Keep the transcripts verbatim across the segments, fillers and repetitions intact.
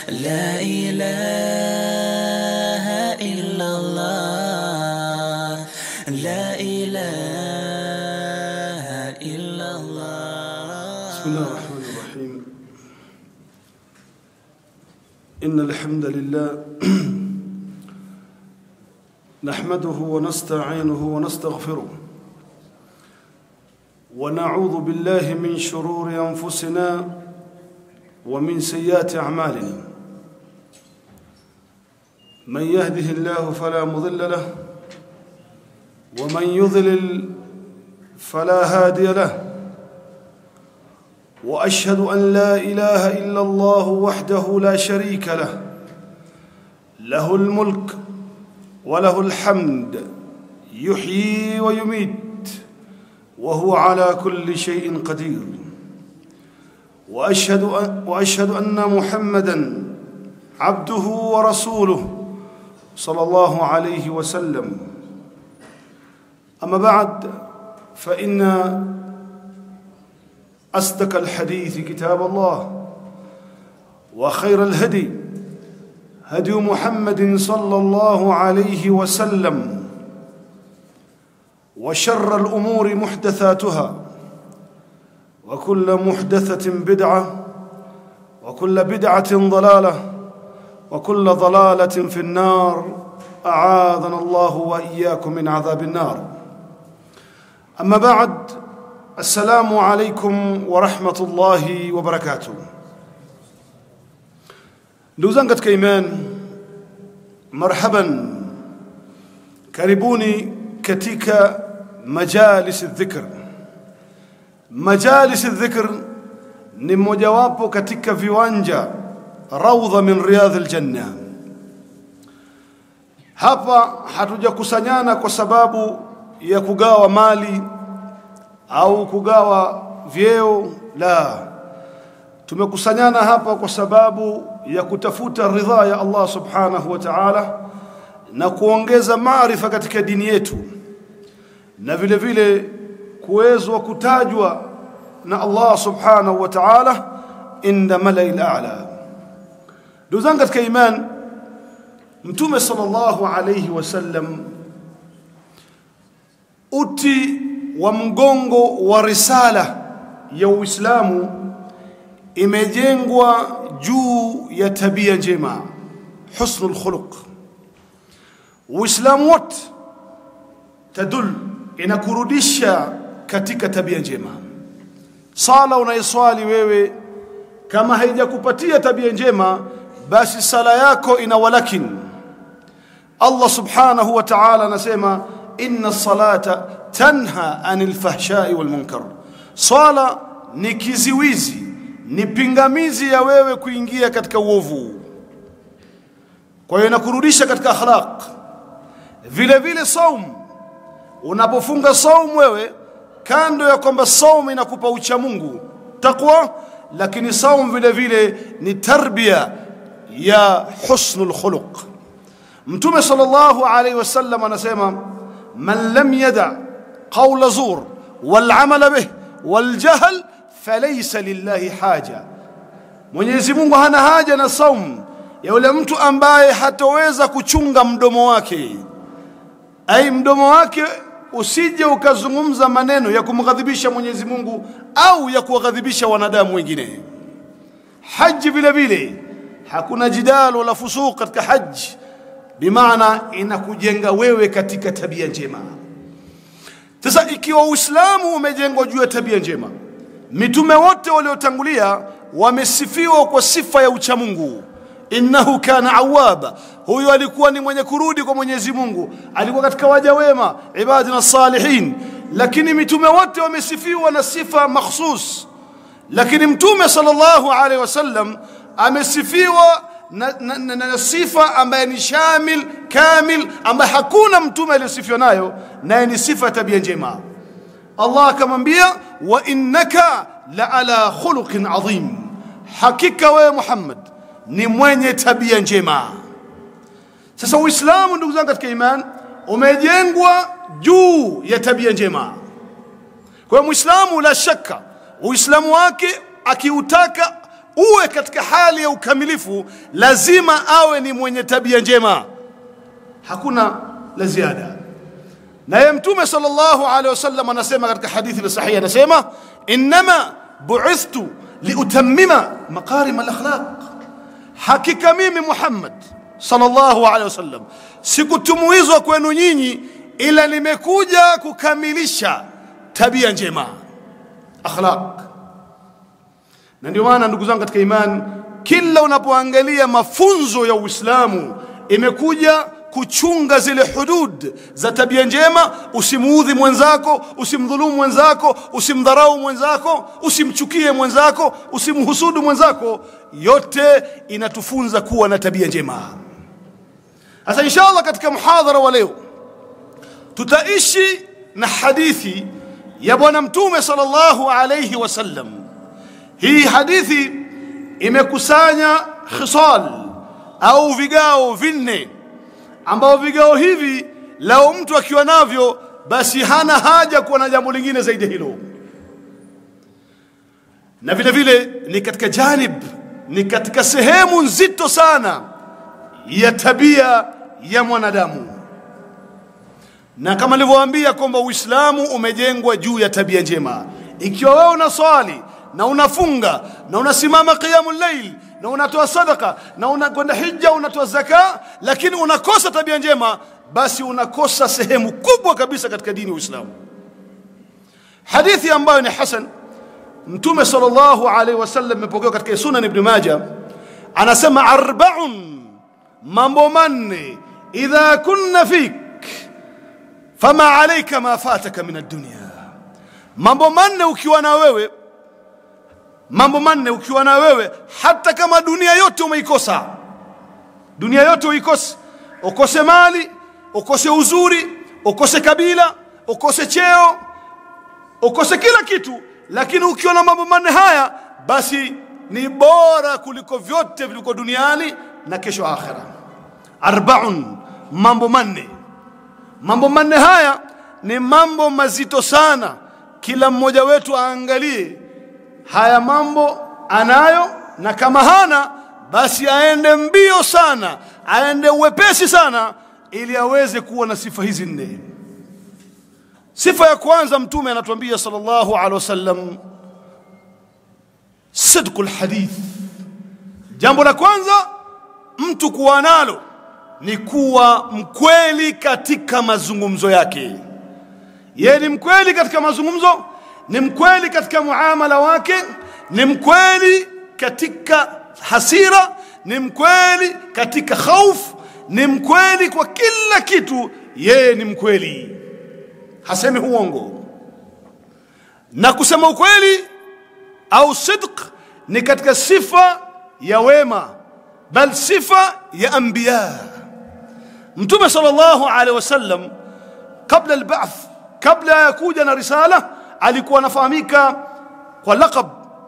لا إله إلا الله لا إله إلا الله. بسم الله الرحمن الرحيم. إن الحمد لله نحمده ونستعينه ونستغفره ونعوذ بالله من شرور أنفسنا ومن سيئات أعمالنا. من يهده الله فلا مضل له ومن يضلل فلا هادي له. وأشهد أن لا إله إلا الله وحده لا شريك له، له الملك وله الحمد يحيي ويميت وهو على كل شيء قدير. وأشهد وأشهد أن محمدًا عبده ورسوله صلى الله عليه وسلم. أما بعد، فإن أصدق الحديث كتاب الله، وخير الهدي هدي محمد صلى الله عليه وسلم، وشر الأمور محدثاتها، وكل محدثة بدعة، وكل بدعة ضلالة، وكل ضلالة في النار. أعاذنا الله وإياكم من عذاب النار. أما بعد، السلام عليكم ورحمة الله وبركاته. ndugu zangu katika imani, marhaban, karibuni katika majalis adh-dhikr. Majalis adh-dhikr ni mojawapo katika viwanja raudha min riyadhil janna. Hapa hatujakusanyana kwa sababu ya kugawa mali au kugawa vyeo, la. Tumekusanyana hapa kwa sababu ya kutafuta ridha ya Allah subhanahu wa ta'ala na kuongeza maarifa katika dini yetu, na vile vile kuwezwa kutajwa na Allah subhanahu wa ta'ala inda mala'il a'la. Ndugu zangu katika imani, Mtume sallallahu alayhi wasallam, uti wa mgongo wa risala ya Uislamu imejengwa juu ya tabia njema, husnul khuluq. Uislamu wote tadul inakurudisha katika tabia njema. Sala unaiswali wewe, kama haijakupatia tabia njema, basi sala yako ina walakin. Allah subhanahu wa ta'ala anasema inna salata tanha anil fahsha'i wal munkar. Sala ni kiziwizi, ni pingamizi ya wewe kuingia katika uovu. Kwa hiyo inakurudisha katika akhlaq. Vile vile saum, unapofunga saum wewe, kando ya kwamba saum inakupa ucha Mungu, taqwa, lakini saum vile vile ni tarbia ya husnul khuluq. Mtume sallallahu alayhi wasallam anasema man lam yada qawla zur wal amala bih wal jahl falaysa lillahi haja. Mwenyezi Mungu hana haja na saum ya yule mtu ambaye hataweza kuchunga mdomo wake. Ai, mdomo wake usije ukazungumza maneno ya kumghadhibisha Mwenyezi Mungu au ya kuwaghadhibisha wanadamu wengine. Haji vile vile hakuna jidal wala fusuq katika haji, bimaana inakujenga wewe katika tabia njema. Sasa ikiwa Uislamu umejengwa juu ya tabia njema, mitume wote waliotangulia wamesifiwa kwa sifa ya ucha Mungu. Innahu kana awwaba, huyo alikuwa ni mwenye kurudi kwa Mwenyezi Mungu, alikuwa katika waja wema, ibadina salihin. Lakini mitume wote wamesifiwa na sifa makhsus, lakini Mtume sallallahu alaihi wasallam amesifiwa na, na, na, na sifa ambaye ni shamil kamil, ambaye hakuna mtume aliyosifiwa nayo, naye ni sifa tabia njema. Allah akamwambia wa innaka la ala khuluqin adhim, hakika wewe Muhammad ni mwenye tabia njema. Sasa Uislamu, ndugu zangu katika imani, umejengwa juu ya tabia njema. Kwa Muislamu la shaka Uislamu wake akiutaka uwe katika hali ya ukamilifu, lazima awe ni mwenye tabia njema. Hakuna la ziada. Na yeye Mtume sallallahu alaihi wasallam anasema katika hadithi sahihi, anasema inma bu'ithtu liutammima makarim al-akhlaq, hakika mimi Muhammad sallallahu alaihi wasallam sikutumizwa kwenu nyinyi ila nimekuja kukamilisha tabia njema, akhlaq. Na ndio maana ndugu zangu katika imani, kila unapoangalia mafunzo ya Uislamu imekuja kuchunga zile hudud za tabia njema. Usimuudhi mwenzako, usimdhulumu mwenzako, usimdharau mwenzako, usimchukie mwenzako, usimhusudu mwenzako. Yote inatufunza kuwa na tabia njema. Sasa inshallah katika muhadhara wa leo tutaishi na hadithi ya bwana Mtume sallallahu alayhi wasallam. Hii hadithi imekusanya khisal au vigao vinne, ambao vigao hivi lao mtu akiwa navyo basi hana haja kuwa na jambo lingine zaidi hilo. Na vile vile ni katika janib, ni katika sehemu nzito sana ya tabia ya mwanadamu. Na kama nilivyowaambia kwamba Uislamu umejengwa juu ya tabia njema. Ikiwa wewe unaswali na unafunga na unasimama qiyamul layl na unatoa sadaka na unakwenda hija, unatoa zaka, lakini unakosa tabia njema, basi unakosa sehemu kubwa kabisa katika dini ya Uislamu. Hadithi ambayo ni hasan, Mtume sallallahu alaihi wasallam amepokea katika Sunan Ibn Majah, anasema arba'un, mambo manne, idha kunna fik fama alayka ma fataka min ad-dunya. Mambo manne ukiwa na wewe, mambo manne ukiwa na wewe, hata kama dunia yote umeikosa, dunia yote uikose, ukose mali, ukose uzuri, ukose kabila, ukose cheo, ukose kila kitu, lakini ukiwa na mambo manne haya, basi ni bora kuliko vyote viliko duniani na kesho akhera. Arba'un, mambo manne. Mambo manne haya ni mambo mazito sana. Kila mmoja wetu aangalie haya mambo anayo, na kama hana basi aende mbio sana, aende uwepesi sana, ili aweze kuwa na sifa hizi nne. Sifa ya kwanza, Mtume anatuambia sallallahu alaihi wasallam, sidqul hadith. Jambo la kwanza mtu kuwa nalo ni kuwa mkweli katika mazungumzo yake. Yeye ni mkweli katika mazungumzo, ni mkweli katika muamala wake, ni mkweli katika hasira, ni mkweli katika hofu, ni mkweli kwa kila kitu. Yeye ni mkweli, hasemi uongo. Na kusema ukweli au sidq ni katika sifa ya wema, bal sifa ya anbiya. Mtume sallallahu alaihi wasallam kabla al-ba'th, kabla ya kuja na risala, alikuwa anafahamika kwa laqab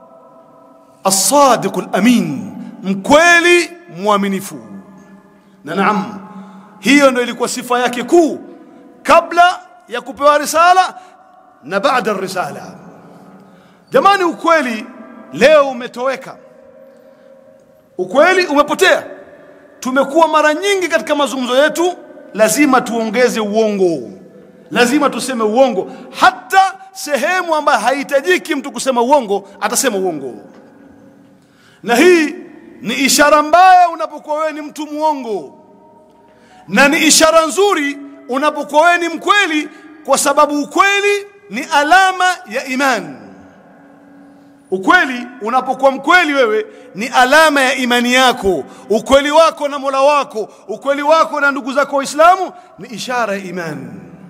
as-sadiq al-amin, mkweli mwaminifu. Na naam, hiyo ndio ilikuwa sifa yake kuu kabla ya kupewa risala na baada risala. Jamani, ukweli leo umetoweka, ukweli umepotea. Tumekuwa mara nyingi katika mazungumzo yetu lazima tuongeze uongo, lazima tuseme uongo. Hata sehemu ambayo haihitajiki mtu kusema uongo atasema uongo. Na hii ni ishara mbaya unapokuwa wewe ni mtu muongo, na ni ishara nzuri unapokuwa wewe ni mkweli, kwa sababu ukweli ni alama ya imani. Ukweli, unapokuwa mkweli wewe, ni alama ya imani yako. Ukweli wako na Mola wako, ukweli wako na ndugu zako Waislamu ni ishara ya imani.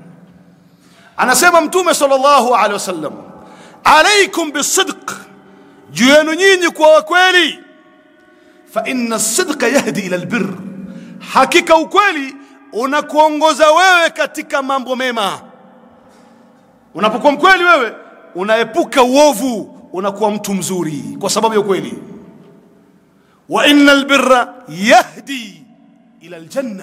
Anasema Mtume sallallahu alaihi wasallam, alaikum bisidq, juu yenu nyinyi kuwa wakweli. Fa inna as-sidqa yahdi ila albir, hakika ukweli unakuongoza wewe katika mambo mema. Unapokuwa mkweli wewe unaepuka uovu, unakuwa mtu mzuri kwa sababu ya ukweli. Wa innal birra yahdi ila aljanna,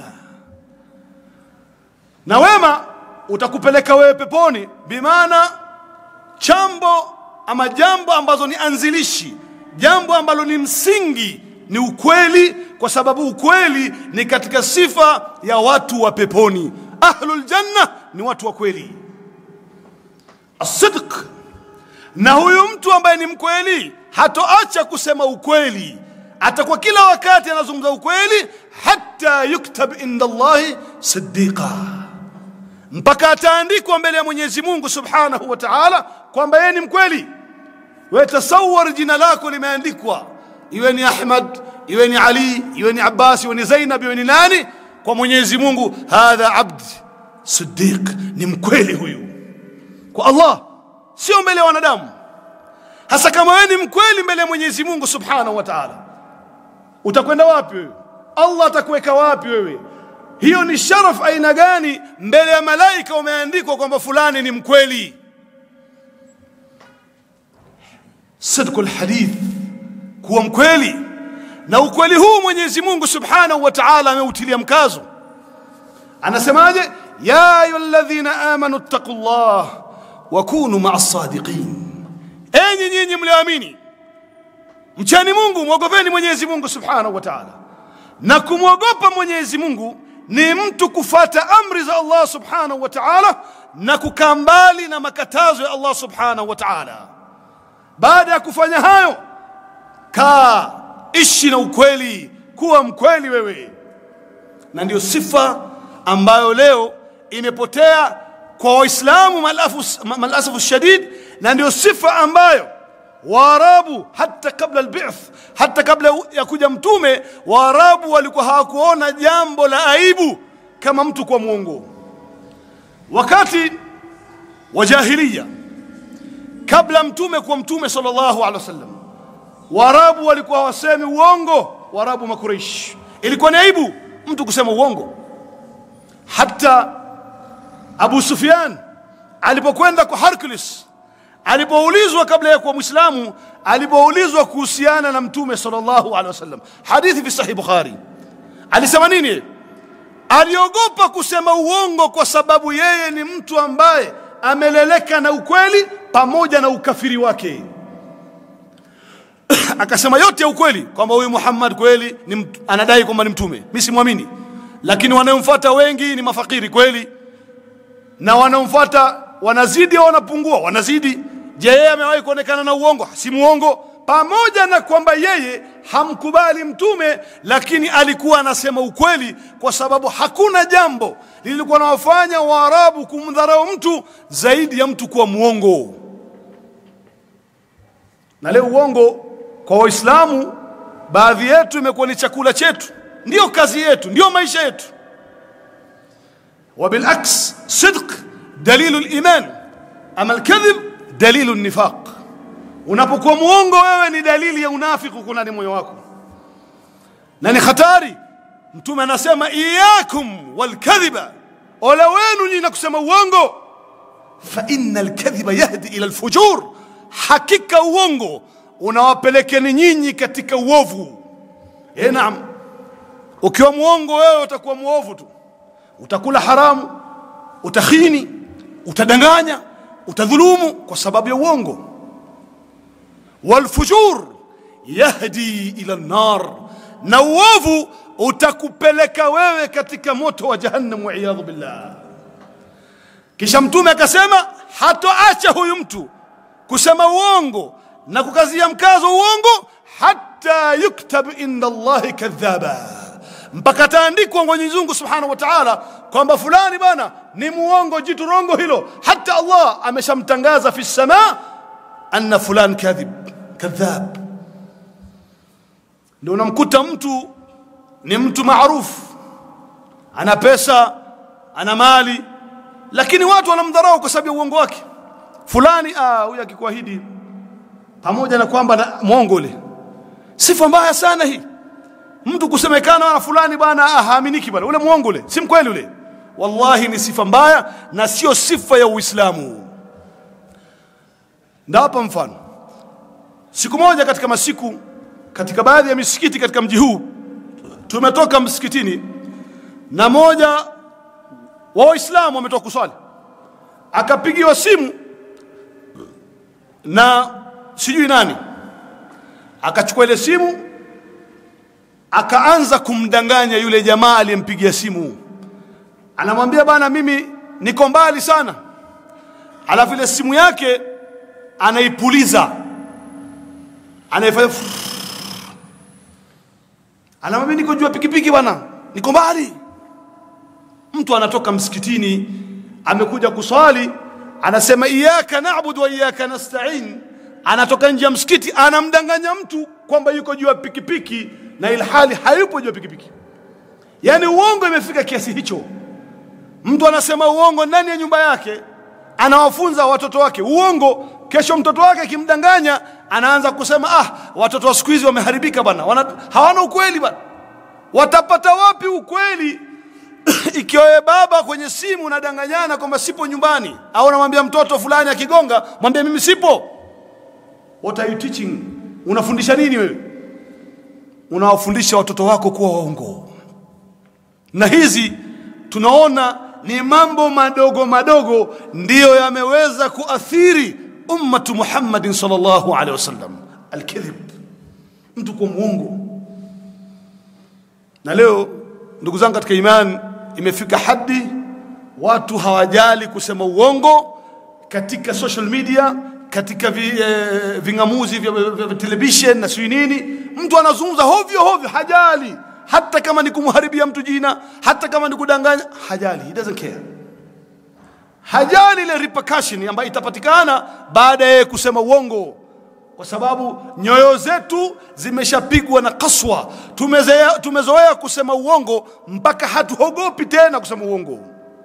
na wema utakupeleka wewe peponi. Bimaana chambo ama jambo ambazo ni anzilishi jambo ambalo ni msingi ni ukweli, kwa sababu ukweli ni katika sifa ya watu wa peponi. Ahlul janna ni watu wa kweli, as-sidq. Na huyu mtu ambaye ni mkweli hatoacha kusema ukweli, atakuwa kila wakati anazungumza ukweli, hatta yuktab inda Allahi siddiqa, mpaka ataandikwa mbele ya Mwenyezi Mungu Subhanahu wa Ta'ala kwamba yeye ni mkweli. Wewe tasawwar jina lako limeandikwa, iwe ni Ahmad, iwe ni Ali, iwe ni Abbas, iwe ni Zainab, iwe ni nani, kwa Mwenyezi Mungu hadha abd siddiq, ni mkweli huyu kwa Allah, sio mbele ya wanadamu. Hasa kama wewe ni mkweli mbele ya Mwenyezi Mungu Subhanahu wa Ta'ala, utakwenda wapi wewe? Allah atakuweka wapi wewe? Hiyo ni sharaf aina gani mbele ya malaika umeandikwa kwamba fulani ni mkweli. Sidqul hadith, kuwa mkweli. Na ukweli huu Mwenyezi Mungu Subhanahu wa Ta'ala ameutilia mkazo. Anasemaje? Ya ayyuhalladhina amanu ittaqullah wa kunu ma'as sadiqin, enyi nyinyi mlioamini, mcheni Mungu, mwogopeni Mwenyezi Mungu Subhanahu wa Ta'ala. Na kumwogopa Mwenyezi Mungu ni mtu kufata amri za Allah Subhanahu wa Ta'ala na kukaa mbali na makatazo ya Allah Subhanahu wa Ta'ala. Baada ya kufanya hayo, kaa ishi na ukweli, kuwa mkweli wewe. Na ndio sifa ambayo leo imepotea kwa Waislamu malasafu shadid, na ndio sifa ambayo Waarabu hata kabla al-bi'th, hata kabla ya kuja mtume, Waarabu walikuwa hawakuona jambo la aibu kama mtu kwa muongo. Wakati wa jahiliya, kabla mtume kwa mtume sallallahu alaihi wasallam, Waarabu walikuwa hawasemi uongo. Waarabu Makuraish ilikuwa ni aibu mtu kusema uongo. Hata Abu Sufyan alipokwenda kwa Hercules, alipoulizwa kabla ya kuwa Muislamu, alipoulizwa kuhusiana na mtume sallallahu alaihi wasallam, hadithi fi sahih Bukhari, alisema nini? Aliogopa kusema uongo kwa sababu yeye ni mtu ambaye ameleleka na ukweli pamoja na ukafiri wake. Akasema yote ya ukweli kwamba huyu Muhammad kweli ni anadai kwamba ni mtume, mimi simwamini, lakini wanaomfuata wengi ni mafakiri kweli, na wanaomfuata wanazidi au wanapungua? Wanazidi. Je, yeye amewahi kuonekana na uongo? Si muongo. Pamoja na kwamba yeye hamkubali mtume, lakini alikuwa anasema ukweli, kwa sababu hakuna jambo lilikuwa nawafanya Waarabu kumdharau mtu zaidi ya mtu kuwa muongo. Na leo uongo kwa Waislamu baadhi yetu imekuwa ni chakula chetu, ndio kazi yetu, ndio maisha yetu. وبالعكس صدق دليل الإيمان، أما الكذب دليل النفاق. Unapokuwa muongo wewe ni dalili ya unafiki kuna ni moyo wako, na ni hatari. Mtume anasema iyakum walkadhiba, ole wenu nyinyi na kusema uongo, fa innal kadhiba yahdi ila alfujur, hakika uongo unawapelekeni nyinyi katika uovu. Eh, naam, ukiwa muongo wewe utakuwa muovu tu, utakula haramu, utakhini, utadanganya, utadhulumu kwa sababu ya uongo. Walfujur yahdi ila an-nar, na uovu utakupeleka wewe katika moto wa jahannam, wa iyadhu billah. Kisha mtume akasema hatoacha huyu mtu kusema uongo na kukazia mkazo uongo, hatta yuktab inda Allahi kadhaba, mpaka taandikwa Mwenyezi Mungu Subhanahu wa Ta'ala kwamba fulani bana ni muongo, jitu rongo hilo. Hata Allah ameshamtangaza fi samaa anna fulan kadhib kadhab. Ndio unamkuta mtu ni mtu maarufu, ana pesa, ana mali, lakini watu wanamdharau kwa sababu ya uongo wake. Fulani ah huyu akikuahidi pamoja na kwamba na muongo ule. Sifa mbaya sana hii. Mtu kusemekana na fulani bana ah haaminiki bana, ule muongo ule, si mkweli ule. Wallahi ni sifa mbaya na sio sifa ya Uislamu. Ndio hapa mfano. Siku moja katika masiku katika baadhi ya misikiti katika mji huu, tumetoka msikitini na moja wa Waislamu wametoka kuswali, akapigiwa simu na sijui nani, akachukua ile simu akaanza kumdanganya yule jamaa aliyempigia simu. Anamwambia bana, mimi niko mbali sana. Alafu ile simu yake anaipuliza, anaifanya, anamwambia niko juu ya pikipiki bana, niko mbali. Mtu anatoka msikitini amekuja kuswali, anasema iyyaka na'budu wa iyyaka nasta'in, anatoka nje ya msikiti anamdanganya mtu kwamba yuko juu ya pikipiki na ilhali hayupo juu ya pikipiki. Yani uongo imefika kiasi hicho. Mtu anasema uongo ndani ya nyumba yake, anawafunza watoto wake uongo, kesho mtoto wake akimdanganya anaanza kusema ah, watoto wa siku hizi wameharibika bana, hawana ukweli bana. Watapata wapi ukweli ikiwa baba kwenye simu unadanganyana kwamba sipo nyumbani, au unamwambia mtoto fulani akigonga mwambie mimi sipo? What are you teaching? Unafundisha nini wewe? Unawafundisha watoto wako kuwa waongo. Na hizi tunaona ni mambo madogo madogo ndiyo yameweza kuathiri ummatu Muhammadin sallallahu alaihi wasallam. Al-kadhib, mtu kwa muongo. Na leo ndugu zangu katika imani, imefika hadi watu hawajali kusema uongo katika social media, katika vi, eh, vingamuzi vya, vya, vya television na sio nini. Mtu anazungumza hovyo hovyo, hajali hata kama ni kumharibia mtu jina, hata kama ni kudanganya, hajali. He doesn't care. Hajali ile repercussion ambayo itapatikana baada ya kusema uongo, kwa sababu nyoyo zetu zimeshapigwa na kaswa. Tumezoea tumezoea kusema uongo mpaka hatuogopi tena kusema uongo.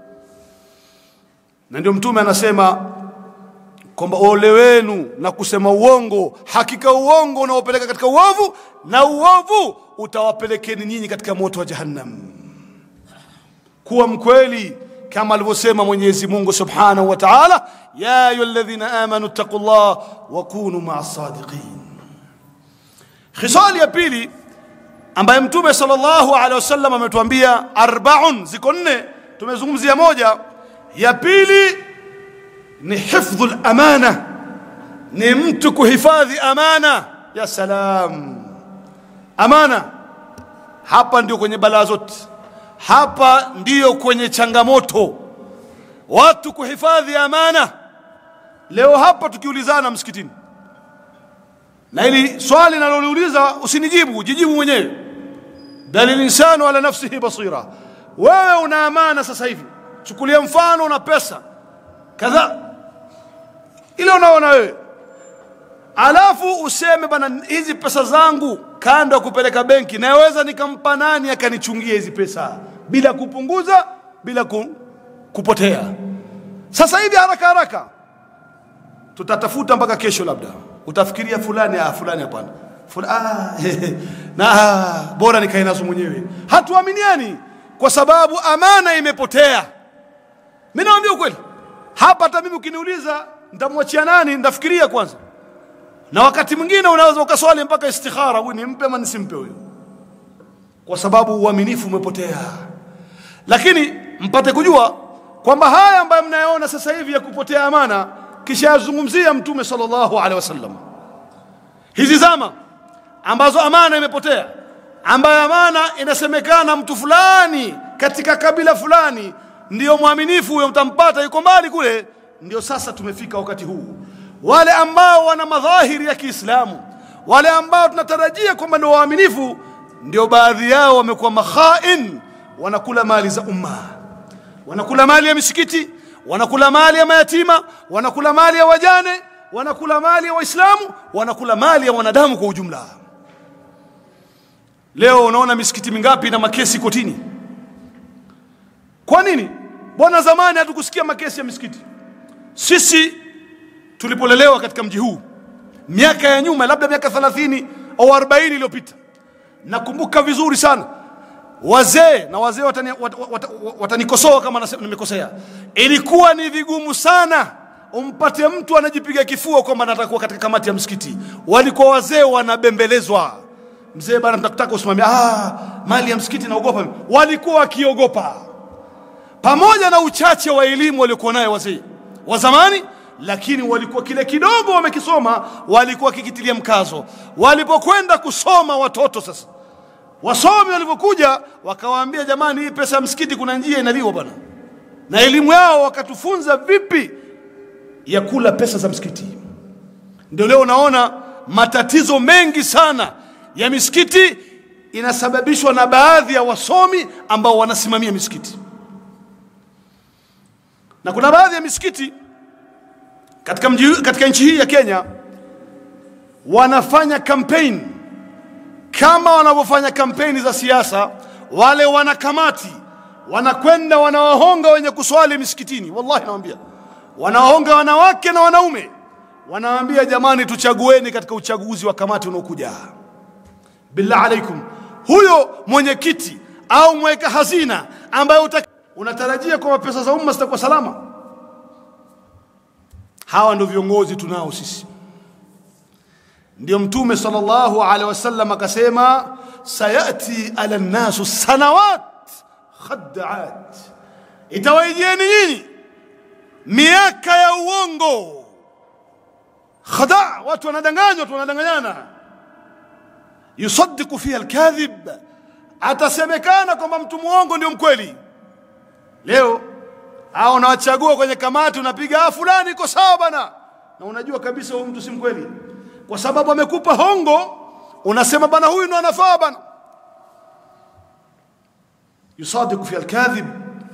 Na ndio Mtume anasema kwamba ole wenu na kusema uongo, hakika uongo unaopeleka katika uovu, na uovu utawapelekeni nyinyi katika moto wa jahannam. Kuwa mkweli kama alivyosema Mwenyezi Mungu Subhanahu wa Ta'ala, ya ayyuhalladhina amanu taqullaha wa kunu ma'as sadiqin. Khisali ya pili ambaye Mtume sallallahu alaihi wasallam ametuambia arba'un, ziko nne, tumezungumzia moja. Ya pili ni hifdhul amana, ni mtu kuhifadhi amana. Ya salam, amana. Hapa ndio kwenye balaa zote, hapa ndio kwenye changamoto, watu kuhifadhi amana. Leo hapa tukiulizana msikitini, na ili swali naloliuliza usinijibu, jijibu mwenyewe. Dalil insanu ala nafsihi basira. Wewe una amana sasa hivi, chukulia mfano una pesa kadha ile unaona wewe, alafu useme bana, hizi pesa zangu kando kupeleka benki, naweza nikampa nani akanichungia hizi pesa bila kupunguza, bila ku, kupotea. Sasa hivi haraka haraka tutatafuta mpaka kesho, labda utafikiria fulani, ah fulani hapana, ah na bora nikae nazo mwenyewe. Hatuaminiani kwa sababu amana imepotea. Mimi naambia ukweli hapa, hata mimi ukiniuliza nitamwachia nani, ndafikiria kwanza. Na wakati mwingine unaweza ukaswali mpaka istikhara, huyu nimpe ama nisimpe huyo, kwa sababu uaminifu umepotea. Lakini mpate kujua kwamba haya ambayo mnayaona sasa hivi ya kupotea amana, kisha yazungumzia Mtume sallallahu alaihi wasallam. Hizi zama ambazo amana imepotea, ambayo amana inasemekana mtu fulani katika kabila fulani ndio muaminifu, huyo mtampata yuko mbali kule. Ndio sasa tumefika wakati huu, wale ambao wana madhahiri ya Kiislamu, wale ambao tunatarajia kwamba ndio waaminifu, ndio baadhi yao wamekuwa makhain, wanakula mali za umma, wanakula mali ya misikiti, wanakula mali ya mayatima, wanakula mali ya wajane, wanakula mali ya Waislamu, wanakula mali ya wanadamu kwa ujumla. Leo unaona misikiti mingapi na makesi kotini? Kwa nini? Bwana zamani hatukusikia makesi ya misikiti. Sisi tulipolelewa katika mji huu miaka ya nyuma, labda miaka thelathini au arobaini iliyopita, nakumbuka vizuri sana wazee, na wazee watanikosoa wat, wat, wat, kama nimekosea, ilikuwa ni vigumu sana umpate mtu anajipiga kifua kwamba anataka katika kamati ya msikiti. Walikuwa wazee wanabembelezwa, mzee bana tunataka usimamie, ah mali ya msikiti naogopa. Walikuwa wakiogopa, pamoja na uchache wa elimu waliokuwa nayo wazee wa zamani, lakini walikuwa kile kidogo wamekisoma walikuwa kikitilia mkazo. Walipokwenda kusoma watoto sasa, wasomi walipokuja wakawaambia, jamani, hii pesa ya msikiti kuna njia inaliwa bwana. Na elimu yao wakatufunza vipi ya kula pesa za msikiti. Ndio leo unaona matatizo mengi sana ya misikiti inasababishwa na baadhi ya wasomi ambao wanasimamia misikiti. Na kuna baadhi ya misikiti katika mji, katika nchi hii ya Kenya wanafanya campaign kama wanavyofanya kampeni za siasa. Wale wanakamati wanakwenda wanawahonga wenye kuswali misikitini. Wallahi nawaambia, wanawahonga wanawake na wanaume, wanawaambia, jamani, tuchagueni katika uchaguzi wa kamati unaokuja. Billah alaikum, huyo mwenyekiti au mweka hazina ambaye unatarajia kwa pesa za umma zitakuwa salama? Hawa ndio viongozi tunao sisi. Ndio Mtume sallallahu alaihi wasallam akasema, sayati ala nasu sanawat khad'at, itawaijieni nyinyi miaka ya uongo. Khada, watu wanadanganywa, watu wanadanganyana. Yusaddiqu fiha alkadhib, atasemekana kwamba mtu muongo ndio mkweli. Leo hao unawachagua kwenye kamati, unapiga ah, fulani iko sawa bana, na unajua kabisa huyu mtu si mkweli. Kwa sababu amekupa hongo, unasema bana huyu ndo anafaa bana. Yusadiqu fiha alkadhib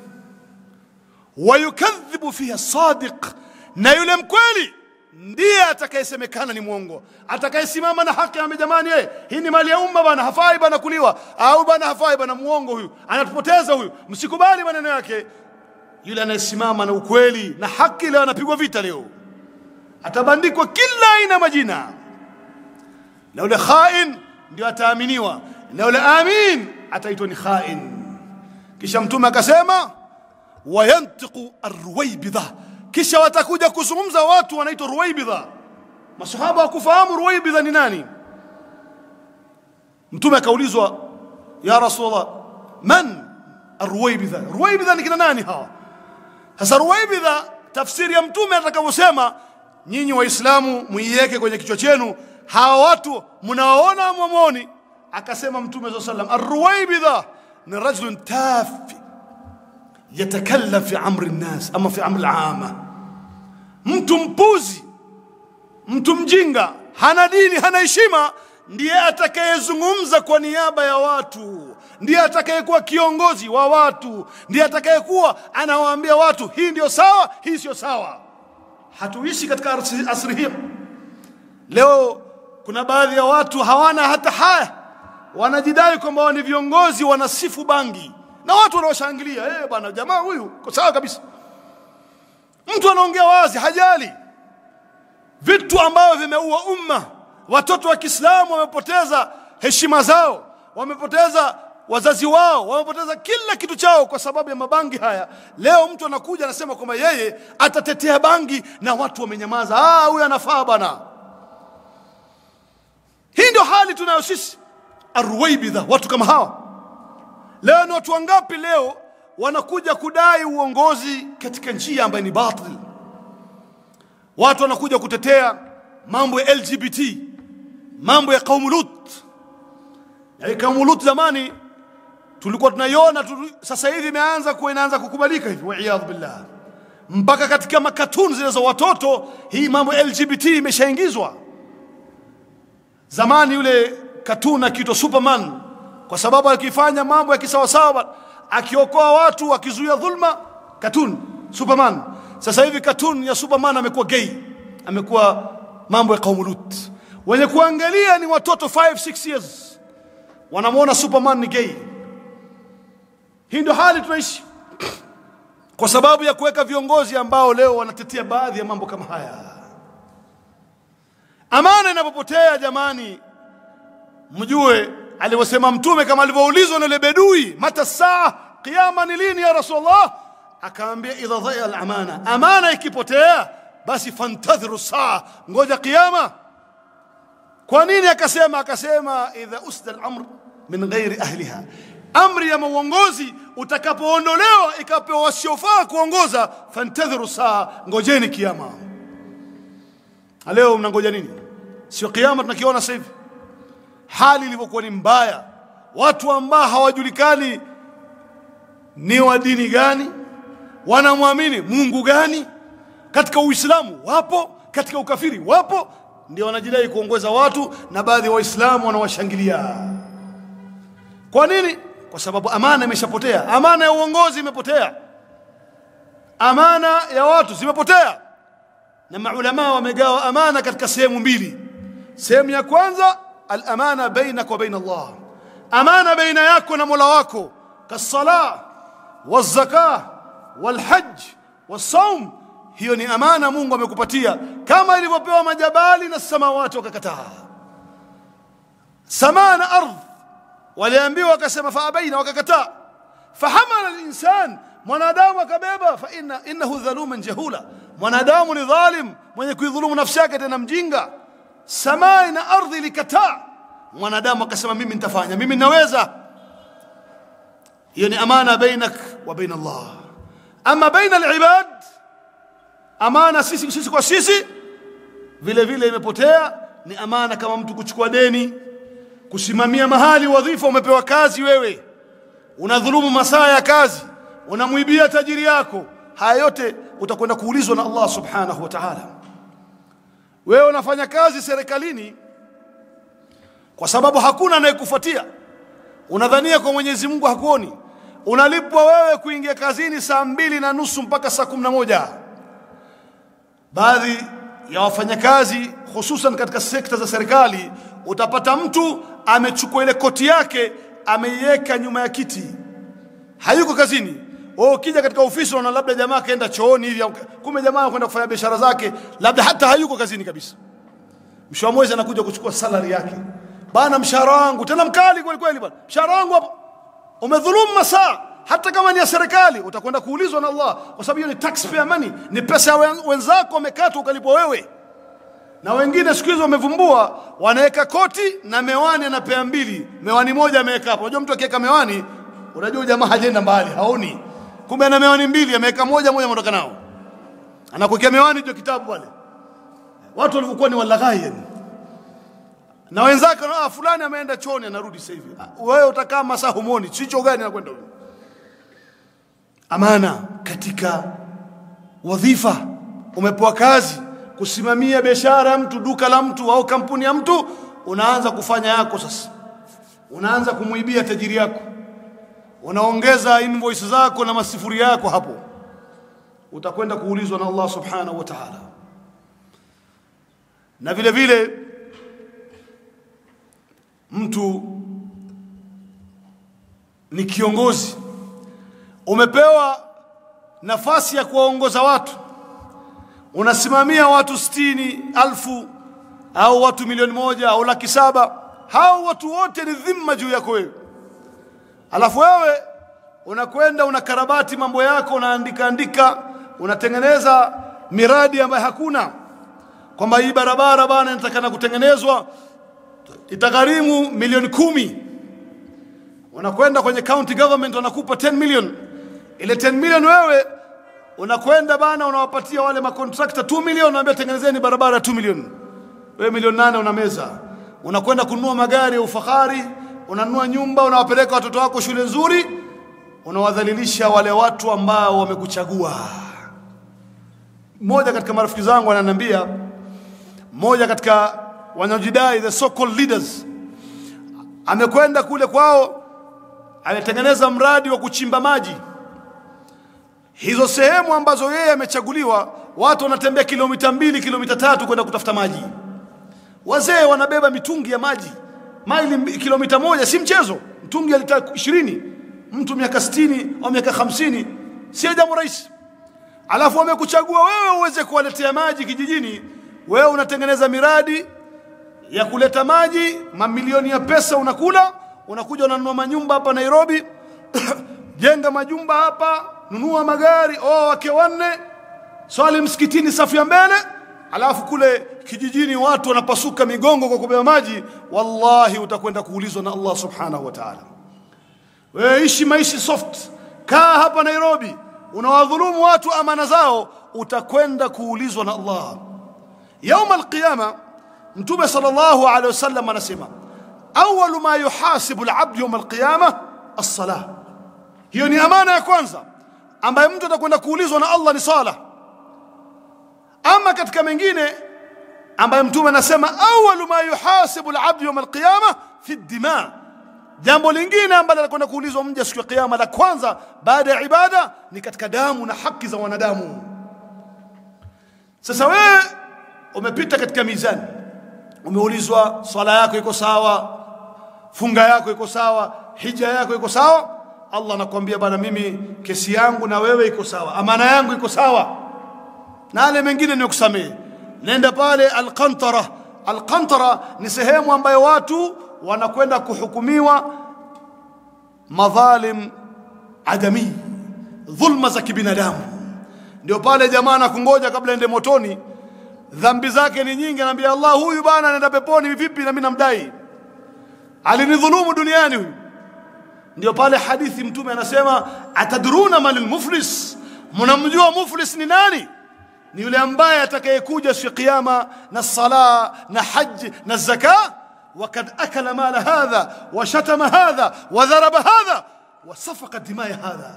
wa yukadhibu fiha as-sadiq, na yule mkweli ndiye atakayesemekana ni muongo, atakayesimama na haki. Ame jamani, eh, hii ni mali ya umma bana, hafai bana kuliwa, au bana hafai bana, muongo huyu, anatupoteza huyu, msikubali maneno yake. Yule anayesimama na ukweli na haki leo anapigwa vita, leo atabandikwa kila aina majina. Na yule khain ndio ataaminiwa, na yule amin ataitwa ni khain. Kisha Mtume akasema, wayantiqu arwaybidha, kisha watakuja kuzungumza watu wanaitwa ruwaybidha. Masahaba hawakufahamu ruwaybidha ni nani. Mtume akaulizwa, ya Rasulullah, man arwaybidha? Ruwaybidha ni kina nani hawa? Sasa ruwaybidha, tafsiri ya Mtume atakavyosema, nyinyi waislamu muiweke kwenye kichwa chenu, hawa watu mnaoona mwamoni. Akasema Mtume sallallahu alayhi wasallam, arwaybidha ni rajulun tafi yatakallam fi amri an-nas ama fi amri al-aama, mtu mpuzi, mtu mjinga, hana dini, hana heshima, ndiye atakayezungumza kwa niaba ya watu, ndiye atakayekuwa kiongozi wa watu, ndiye atakayekuwa anawaambia watu hii ndio sawa, hii sio sawa. Hatuishi katika asri hii. Leo kuna baadhi ya watu hawana hata haya, wanajidai kwamba ni viongozi, wanasifu bangi na watu wanaoshangilia, eh bwana, jamaa huyu kwa sawa kabisa. Mtu anaongea wazi, hajali vitu ambavyo vimeua umma. Watoto wa Kiislamu wamepoteza heshima zao, wamepoteza wazazi wao, wamepoteza kila kitu chao kwa sababu ya mabangi haya. Leo mtu anakuja anasema kwamba yeye atatetea bangi na watu wamenyamaza. Ah, huyu anafaa bana. Hii ndio hali tunayo sisi. Arwaybidha, watu kama hawa. Leo ni watu wangapi leo wanakuja kudai uongozi katika njia ambayo ni batil. Watu wanakuja kutetea mambo ya L G B T, mambo ya kaumu Lut. Ya kaumu Lut zamani tulikuwa tunaiona, sasa hivi imeanza kuinaanza kukubalika hivi, wa'iyadhu billah. Mpaka katika makatuni zile za watoto hii mambo ya L G B T imeshaingizwa. Zamani yule katuni akiitwa Superman, kwa sababu akifanya mambo ya kisawasawa, akiokoa watu, akizuia dhulma, katuni Superman. Sasa hivi katuni ya Superman amekuwa gay, amekuwa mambo ya kaumu Lut. Wenye kuangalia ni watoto five six years, wanamuona Superman ni gay. Hii ndio hali tunaishi kwa sababu ya kuweka viongozi ambao leo wanatetea baadhi ya mambo kama haya. Amana inapopotea jamani, mjue alivyosema Mtume, kama alivyoulizwa na yule bedui, mata saa, kiyama ni lini ya Rasulullah? Akaambia, idha dhaya al-amana, amana ikipotea basi fantadhiru saa, ngoja kiyama. Kwa nini akasema? Akasema idha usda al-amr min ghairi ahliha, amri ya uongozi utakapoondolewa ikapewa wasiofaa kuongoza, fantadhiru saa, ngojeni kiyama. Leo mnangoja nini? Sio kiyama tunakiona sasa hivi. Hali ilivyokuwa ni mbaya. Watu ambao hawajulikani ni wa dini gani, wanamwamini Mungu gani, katika Uislamu wapo, katika ukafiri wapo, ndio wanajidai kuongoza watu, na baadhi ya Waislamu wanawashangilia. Kwa nini? Kwa sababu amana imeshapotea. Amana ya uongozi imepotea, amana ya watu zimepotea. Na maulama wamegawa amana katika sehemu mbili. Sehemu ya kwanza, al-amana bainaka wa baina Allah, amana baina yako na Mola wako, kasala wazaka walhajj wasawm. Hiyo ni amana Mungu amekupatia, kama ilivyopewa majabali na samawati wakakataa. Samaa na ardh waliambiwa wakasema fa abaina, wakakataa. Fahamala al-insan, mwanadamu akabeba. Fa inna innahu dhaluman jahula, mwanadamu ni dhalim, mwenye kuidhulumu nafsi yake, tena mjinga. Samaa na ardhi likataa, mwanadamu akasema mimi nitafanya, mimi ninaweza. Hiyo ni amana bainak wa baina Allah. Ama baina al-ibad, amana sisi sisi kwa sisi vile vile imepotea. Ni amana kama mtu kuchukua deni, kusimamia mahali wadhifa, umepewa kazi wewe, unadhulumu masaa ya kazi, unamuibia tajiri yako. Haya yote utakwenda kuulizwa na Allah subhanahu wa ta'ala. Wewe unafanya kazi serikalini kwa sababu hakuna anayekufuatia, unadhania kwa Mwenyezi Mungu hakuoni. Unalipwa wewe kuingia kazini saa mbili na nusu mpaka saa kumi na moja. Baadhi ya wafanyakazi hususan katika sekta za serikali, utapata mtu amechukua ile koti yake ameiweka nyuma ya kiti, hayuko kazini. Wewe ukija katika ofisi unaona labda jamaa kaenda chooni hivi, kumbe jamaa anakwenda kufanya biashara zake, labda hata hayuko kazini kabisa. Mwisho wa mwezi anakuja kuchukua salary yake. Bana, mshahara wangu tena mkali kweli kweli bana, mshahara wangu hapo. Umedhulumu masaa, hata kama ni ya serikali utakwenda kuulizwa na Allah, kwa sababu hiyo ni taxpayer money, ni pesa ya wenzako wamekata ukalipwa wewe. Na wengine siku hizo wamevumbua, wanaweka koti na mewani, anapea mbili, mewani moja ameweka hapo. Unajua mtu akiweka mewani, unajua jamaa hajenda mbali, haoni. Kumbe ana mewani mbili, ameweka moja moja mtoka nao. Anakuwekea mewani ndio kitabu wale. Watu walivyokuwa ni walaghai. Na wenzake na ah, fulani ameenda chooni anarudi sasa hivi. Wewe utakaa masaa humoni, sicho gani anakwenda huko. Amana katika wadhifa, umepewa kazi kusimamia biashara ya mtu, duka la mtu au kampuni ya mtu, unaanza kufanya yako sasa. Unaanza kumuibia tajiri yako. Unaongeza invoice zako na masifuri yako hapo. Utakwenda kuulizwa na Allah subhanahu wa ta'ala. Na vile vile mtu ni kiongozi, umepewa nafasi ya kuwaongoza watu, unasimamia watu sitini alfu au watu milioni moja au laki saba. Hao watu wote ni dhima juu yako wewe. Alafu wewe unakwenda unakarabati mambo yako, unaandika andika, unatengeneza miradi ambayo hakuna, kwamba hii barabara bana inatakana kutengenezwa, itagharimu milioni kumi. Unakwenda kwenye county government wanakupa ten million. Ile ten million wewe unakwenda bana unawapatia wale ma contractor two million, unaambia tengenezeni barabara two million. Wewe milioni nane una meza. Unakwenda kununua magari ya ufahari, unanunua nyumba, unawapeleka watoto wako shule nzuri, unawadhalilisha wale watu ambao wamekuchagua. Mmoja katika marafiki zangu ananiambia, mmoja katika wanajidai the so called leaders amekwenda kule kwao, ametengeneza mradi wa kuchimba maji. Hizo sehemu ambazo yeye amechaguliwa, watu wanatembea kilomita mbili, kilomita tatu kwenda kutafuta maji. Wazee wanabeba mitungi ya maji maili kilomita moja, si mchezo. Mtungi ya lita ishirini, mtu miaka sitini au miaka hamsini, si jambo rahisi. Alafu wamekuchagua wewe uweze kuwaletea maji kijijini. Wewe unatengeneza miradi ya kuleta maji, mamilioni ya pesa unakula, unakuja unanunua manyumba hapa Nairobi, jenga majumba hapa, nunua magari, oh wake wanne, swali msikitini safu ya mbele, alafu kule kijijini watu wanapasuka migongo kwa kubeba maji. Wallahi utakwenda kuulizwa na Allah subhanahu wa ta'ala. Wewe ishi maisha soft, kaa hapa Nairobi, unawadhulumu watu amana zao, utakwenda kuulizwa na Allah. يوم القيامة متوبة صلى الله عليه وسلم anasema أول ما يحاسب العبد يوم القيامة الصلاة. hiyo ni amana ya kwanza ambaye mtu atakwenda kuulizwa na Allah ni sala. Ama katika mengine ambaye mtume anasema awwalu ma yuhasibu al-abd yawm al-qiyamah fi ad-dima, jambo lingine ambalo atakwenda kuulizwa mja siku ya kiyama la kwanza baada ya ibada ni katika damu na haki za wanadamu. Sasa wewe umepita katika mizani, umeulizwa swala yako iko sawa, funga yako iko sawa, hija yako iko sawa. Allah anakuambia bana, mimi kesi yangu na wewe iko sawa, amana yangu iko sawa, na wale mengine nikusamehe. Nenda pale al-Qantara. Al-Qantara ni sehemu ambayo watu wanakwenda kuhukumiwa madhalim adami, dhulma za kibinadamu. Ndio pale jamaa anakungoja kabla ende motoni, dhambi zake ni nyingi, anambia Allah, huyu bana anaenda peponi vipi na mimi namdai, alinidhulumu duniani huyu. Ndio pale hadithi mtume anasema atadruna man al-muflis, mnamjua muflis ni nani? Ni yule ambaye atakayekuja siku ya kiyama na sala na haji na zaka, wakad akala mala hadha wa shatama hadha wa dharaba hadha wa safaqa dimaa hadha.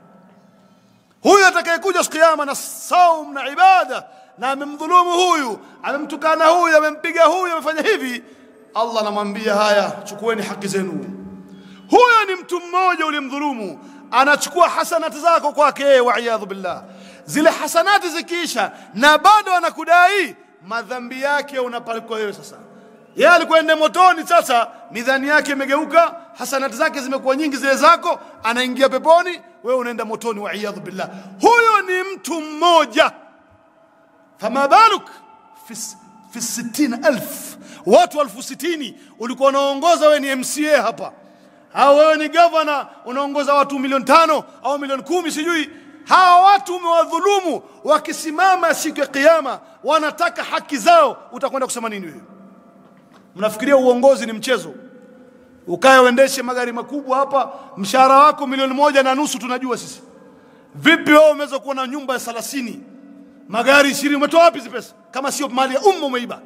Huyu atakayekuja siku ya kiyama na saum na ibada na amemdhulumu huyu, amemtukana huyu, amempiga huyu, amefanya hivi, Allah anamwambia haya, chukueni haki zenu. Huyo ni mtu mmoja ulimdhulumu, anachukua hasanati zako kwake, wa iyadhu billah. Zile hasanati zikiisha na bado anakudai, madhambi yake unapelekwa wewe. Sasa yeye alikwenda motoni, sasa midhani yake imegeuka, hasanati zake zimekuwa nyingi zile zako, anaingia peponi, wewe unaenda motoni, wa iyadhu billah. Huyo ni mtu mmoja. Fama baluk fi fi sitini elfu, watu elfu sitini ulikuwa unaongoza wewe, ni M C A hapa, au wewe ni governor unaongoza watu milioni tano au milioni kumi sijui. Hawa watu umewadhulumu, wakisimama siku ya kiyama wanataka haki zao, utakwenda kusema nini wewe? Mnafikiria uongozi ni mchezo? Ukae uendeshe magari makubwa hapa, mshahara wako milioni moja na nusu tunajua sisi. Vipi wewe umeweza kuwa na nyumba ya thelathini, magari ishirini, umetoa wapi hizo pesa kama sio mali ya umma umeiba?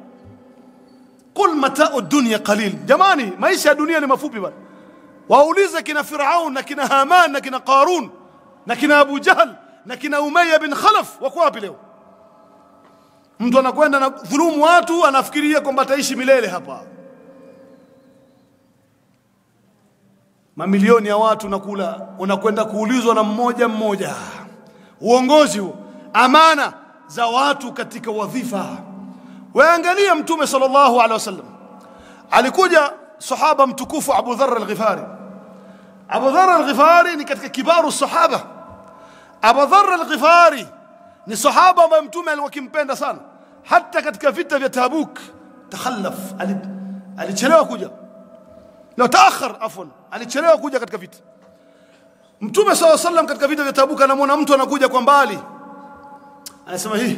Kul mata'u dunya qalil. Jamani, maisha ya dunia ni mafupi bwana. Waulize kina Firaun na kina Haman na kina Qarun na kina Abu Jahl na kina Umayya bin Khalaf, wako wapi leo? Mtu anakwenda na dhulumu watu, anafikiria kwamba ataishi milele hapa. Mamilioni ya watu nakula, unakwenda kuulizwa na mmoja mmoja. Uongozi huo, amana za watu katika wadhifa. Waangalia Mtume sallallahu alaihi wasallam, alikuja sahaba mtukufu Abu Dharr al-Ghifari. Abu Dharr al-Ghifari ni katika kibaru sahaba. Abu Dharr al-Ghifari ni sahaba ambaye Mtume alikuwa akimpenda sana, hata katika vita vya Tabuk takhallaf, alichelewa kuja, la taakhir afwan, alichelewa kuja katika vita. Mtume sallallahu alaihi wasallam katika vita vya Tabuk anamwona mtu anakuja kwa mbali, anasema hii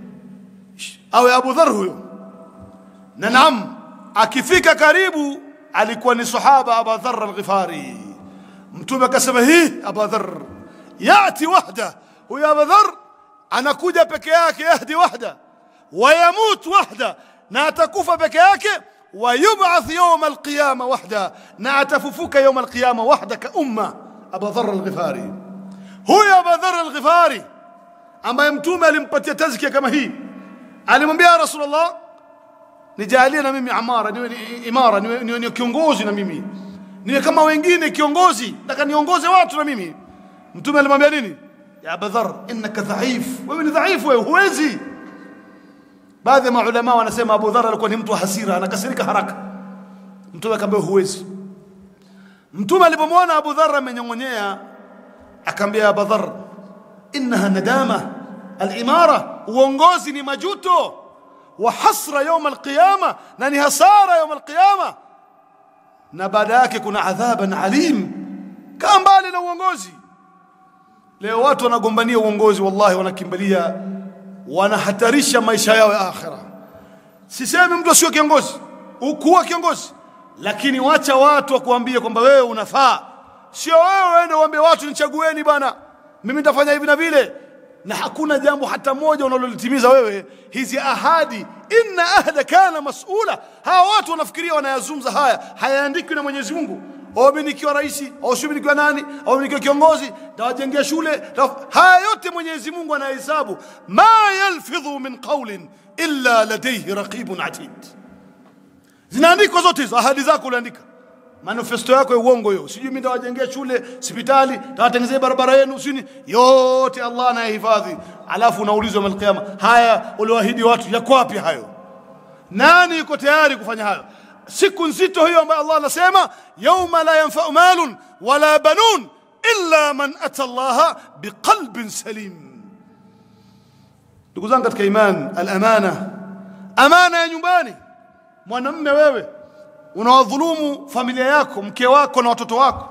awe Abu Dharr huyo, na naam, akifika karibu alikuwa ni sahaba Abu Dharr al-Ghifari. Mtume akasema hii Abu Dharr yati wahda, huyo Abu Dharr anakuja peke yake, yahdi wahda wa yamut wahda, na atakufa peke yake, wa yub'ath yawm al-qiyamah wahda, na atafufuka yawm al-qiyamah wahda ka umma. Abu Dharr al-Ghifari, huyo Abu Dharr al-Ghifari ambaye Mtume alimpatia tazkia kama hii, alimwambia ya Rasulullah, nijalie na mimi amara, niwe imara, niwe, niwe, niwe kiongozi na mimi, niwe kama wengine kiongozi, nataka niongoze watu na mimi. Mtume alimwambia nini? Ya Abu Dharr, innaka dhaif, wewe ni dhaifu, wewe huwezi. Baadhi ya maulama wanasema Abu Dharr alikuwa ni mtu wa hasira, anakasirika haraka. Mtume akamwambia huwezi. Mtume alipomwona Abu Dharr amenyongonyea, akamwambia Abu Dharr, innaha nadama al-imara, uongozi ni majuto, wa hasra yawm al-qiyama, na ni hasara yawm al-qiyama, na baada yake kuna adhaban alim. Kaa mbali na uongozi. Leo watu wanagombania uongozi, wallahi wanakimbilia, wanahatarisha maisha yao ya akhira. Sisemi mtu asiwe kiongozi, ukuwa kiongozi, lakini wacha watu wakuambie kwamba wewe unafaa. Sio wewe uende uambie watu nichagueni bana, mimi nitafanya hivi na vile, na hakuna jambo hata moja unalolitimiza wewe. Hizi ahadi inna ahda kana mas'ula. Hawa watu wanafikiria wanayazungumza haya hayaandikwi na Mwenyezi Mungu. Au mimi nikiwa rais, au mimi nikiwa nani, au mimi nikiwa kiongozi, tawajengea shule. Haya yote Mwenyezi Mungu anahesabu. Ma yalfidhu min qawlin illa ladayhi raqibun atid. Zinaandikwa zote hizo, ahadi zako uliandika. Manifesto yako ya uongo hiyo. Sijui mimi tawajengea shule, hospitali, tawatengenezea barabara yenu, usini yote Allah anayehifadhi. Alafu unaulizwa mal qiyama, haya uliwaahidi watu yako wapi hayo? Nani yuko tayari kufanya hayo? Siku nzito hiyo ambayo Allah anasema yawma la yanfa'u malun wala banun illa man ata Allah biqalbin salim. Ndugu zangu katika iman, al-amana, amana ya nyumbani. Mwanamume wewe unawadhulumu familia yako, mke wako na watoto wako.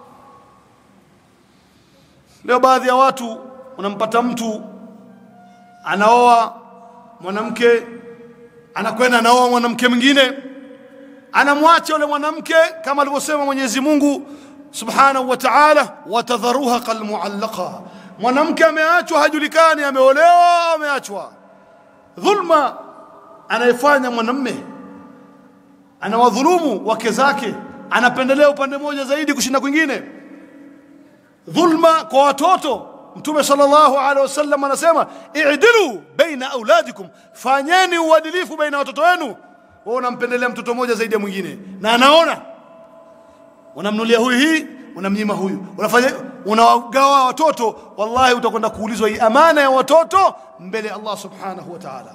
Leo baadhi ya watu unampata mtu anaoa mwanamke, anakwenda anaoa mwanamke mwingine, anamwacha yule mwanamke kama alivyosema Mwenyezi Mungu Subhanahu wa Ta'ala, watadharuha kal mu'allaqa. Mwanamke ameachwa hajulikani ameolewa ameachwa. Dhulma anayefanya mwanamume, anawadhulumu wake zake, anapendelea upande mmoja zaidi kushinda kwingine. Dhulma kwa watoto, Mtume sallallahu alaihi wasallam anasema i'dilu baina auladikum, fanyeni uadilifu baina watoto wenu. Wewe unampendelea mtoto mmoja zaidi ya mwingine na anaona, unamnulia huyu hii, unamnyima huyu, unafanya unawagawa watoto. Wallahi utakwenda kuulizwa hii amana ya watoto mbele ya Allah subhanahu wa ta'ala.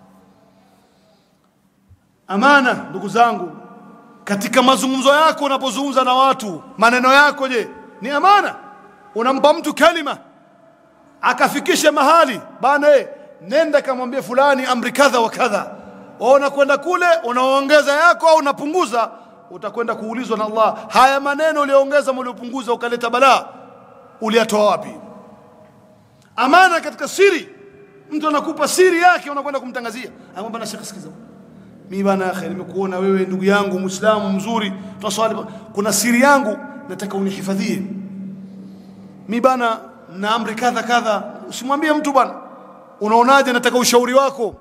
Amana ndugu zangu, katika mazungumzo yako unapozungumza na watu, maneno yako je ni amana? Unampa mtu kalima akafikisha mahali, bana eh nenda kamwambie fulani amri kadha wa kadha, unakwenda kule unaongeza yako au unapunguza, utakwenda kuulizwa na Allah, haya maneno uliongeza mliopunguza ukaleta balaa uliyatoa wapi? Amana katika siri, mtu anakupa siri yake unakwenda kumtangazia, amwambia na Sheikh sikiza mimi bana akhi, nimekuona wewe ndugu yangu Muislamu mzuri, twaswali, kuna siri yangu nataka unihifadhie mimi bana, na amri kadha kadha. Usimwambie mtu bana, unaonaje, nataka ushauri wako.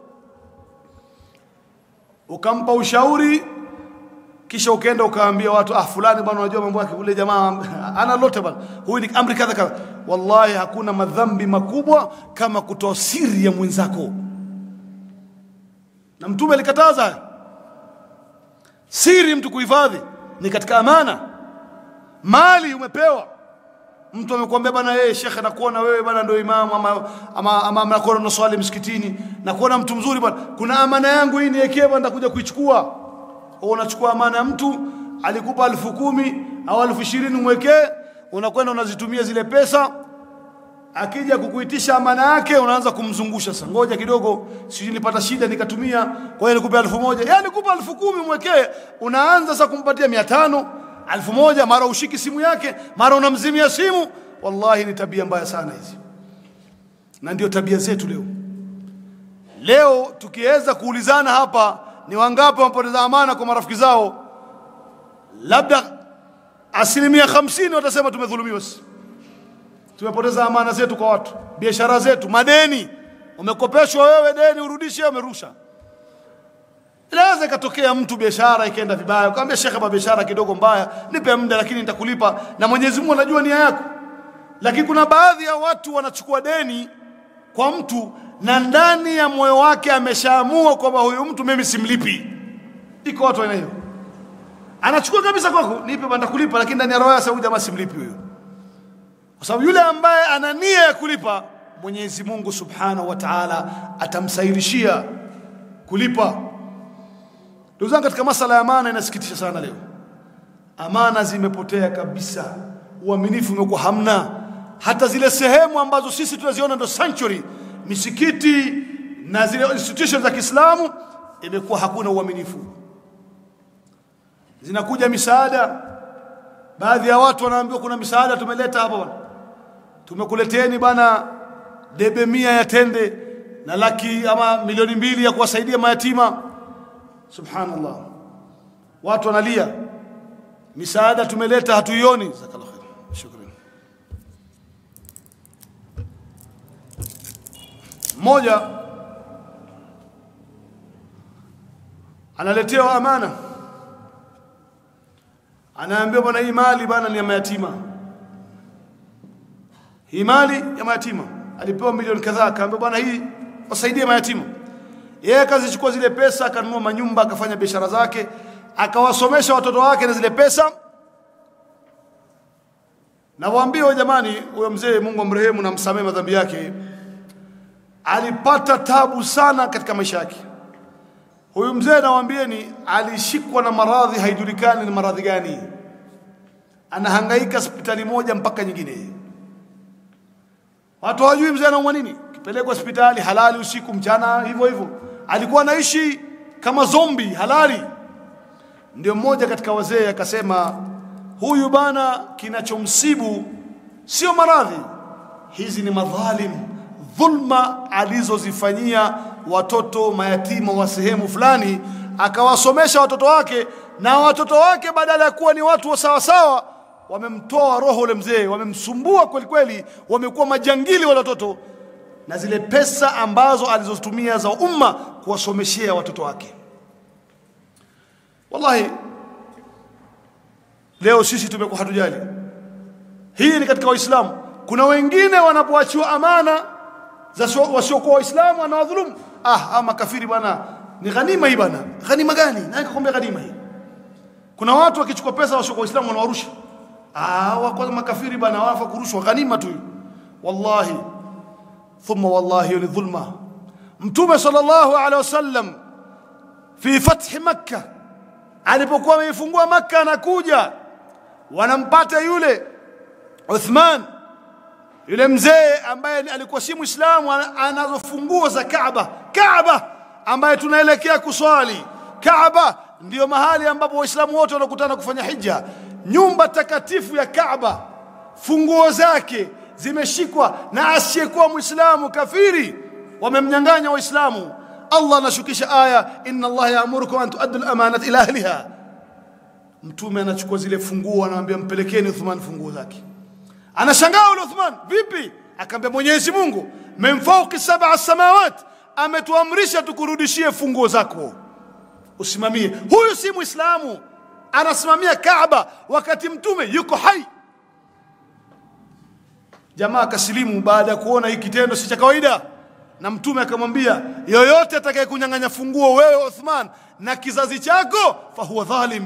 Ukampa ushauri, kisha ukaenda ukaambia watu, ah fulani bwana unajua mambo yake, ule jamaa ana lote bwana, huyu ni amri kadha kadha. Wallahi hakuna madhambi makubwa kama kutoa siri ya mwenzako, na Mtume alikataza siri mtu kuhifadhi, ni katika amana. Mali umepewa, mtu amekuambia bana yeye shekhe, nakuona wewe bana ndio imamu ama ama ama nakuona unaswali msikitini, nakuona mtu mzuri bana, kuna amana yangu hii niwekee bana, nitakuja kuichukua. Au unachukua amana ya mtu, alikupa elfu kumi au elfu ishirini umwekee, unakwenda unazitumia zile pesa, akija kukuitisha amana yake unaanza kumzungusha. Sasa ngoja kidogo, sisi nilipata shida nikatumia, kwa hiyo nikupe elfu moja, yani nikupa elfu kumi umwekee, unaanza sasa kumpatia mia tano, elfu moja, mara ushiki simu yake, mara unamzimia simu. Wallahi ni tabia mbaya sana hizi, na ndio tabia zetu leo. Leo tukiweza kuulizana hapa, ni wangapi wamepoteza amana kwa marafiki zao, labda asilimia hamsini watasema tumedhulumiwa. Tumepoteza amana zetu kwa watu, biashara zetu, madeni. Umekopeshwa wewe deni urudishe, umerusha. Inaweza ikatokea mtu biashara ikaenda vibaya, ukamwambia shekhe, ba biashara kidogo mbaya, nipe muda lakini nitakulipa, na Mwenyezi Mungu anajua nia yako. Lakini kuna baadhi ya watu wanachukua deni kwa mtu na ndani ya moyo wake ameshaamua kwamba huyu mtu mimi simlipi. Iko watu aina hiyo, anachukua kabisa kwako, nipe banda kulipa, lakini ndani ya roho yake huyu jamaa simlipi huyo. Kwa sababu yule ambaye ana nia ya kulipa, Mwenyezi Mungu Subhanahu wa Ta'ala atamsahilishia kulipa. Ndugu zangu, katika masala ya amana inasikitisha sana leo. Amana zimepotea kabisa, uaminifu umekuwa hamna. Hata zile sehemu ambazo sisi tunaziona ndo sanctuary, misikiti na zile institutions za Kiislamu, imekuwa hakuna uaminifu. Zinakuja misaada, baadhi ya watu wanaambiwa kuna misaada tumeleta hapa bwana, tumekuleteni bana debe mia ya tende na laki ama milioni mbili ya kuwasaidia mayatima. Subhanallah, watu wanalia, misaada tumeleta hatuioni. Jazakallahu khair, shukrani. Mmoja analetewa amana, anaambiwa bwana, hii mali bwana ni ya mayatima, hii mali ya mayatima. Alipewa milioni kadhaa, akaambiwa bwana, hii wasaidie mayatima. Yeye akazichukua zile pesa, akanunua manyumba, akafanya biashara zake, akawasomesha watoto wake na zile pesa. Na waambie jamani, huyo mzee Mungu amrehemu na msamehe madhambi yake, alipata tabu sana katika maisha yake. Huyu mzee nawaambieni, alishikwa na maradhi haijulikani ni maradhi gani. Anahangaika hospitali moja mpaka nyingine. Watu hawajui mzee anaumwa nini. Kipelekwa hospitali halali usiku mchana hivyo hivyo. Alikuwa anaishi kama zombi halali. Ndio mmoja katika wazee akasema, huyu bana kinachomsibu sio maradhi, hizi ni madhalim, dhulma alizozifanyia watoto mayatima wa sehemu fulani. Akawasomesha watoto wake, na watoto wake badala ya kuwa ni watu wa sawa sawa, wamemtoa roho ule mzee, wamemsumbua kweli kweli, wamekuwa majangili wale watoto, na zile pesa ambazo alizotumia za umma kuwasomeshea watoto wake. Wallahi leo sisi tumekuwa hatujali. Hii ni katika Waislamu. Kuna wengine wanapoachiwa amana za wasiokuwa Waislamu wanawadhulumu. Ah, ama kafiri bwana, ni ghanima hii bwana. Ghanima gani? Nani kakwambia ghanima hii? Kuna watu wakichukua pesa wasiokuwa Waislamu wanawarusha. Ah, wako makafiri bwana, wafa kurushwa ghanima tu. Wallahi thumma wallahi ni dhulma. Mtume sallallahu alaihi wasallam fi fath Makkah, alipokuwa amefungua Makkah, anakuja wanampata yule Uthman, yule mzee ambaye alikuwa si Muislamu, anazo funguo za Kaaba. Kaaba ambaye tunaelekea kuswali. Kaaba ndio mahali ambapo Waislamu wote wanakutana kufanya hija. Nyumba takatifu ya Kaaba, funguo zake zimeshikwa na asiyekuwa Muislamu, kafiri. Wamemnyang'anya Waislamu. Allah anashukisha aya, inna Allah ya'murukum an tu'addu al-amanat ila ahliha. Mtume anachukua zile funguo, anawaambia mpelekeni Uthman funguo zake. Anashangaa yule Uthman, vipi? Akamwambia Mwenyezi Mungu min fawqi sab'a samawat ametuamrisha tukurudishie funguo zako, usimamie. Huyu si Muislamu, anasimamia Kaaba wakati Mtume yuko hai. Jamaa kasilimu baada ya kuona hiki kitendo si cha kawaida, na Mtume akamwambia, yoyote atakayekunyang'anya funguo wewe Uthman na kizazi chako, fa huwa dhalim.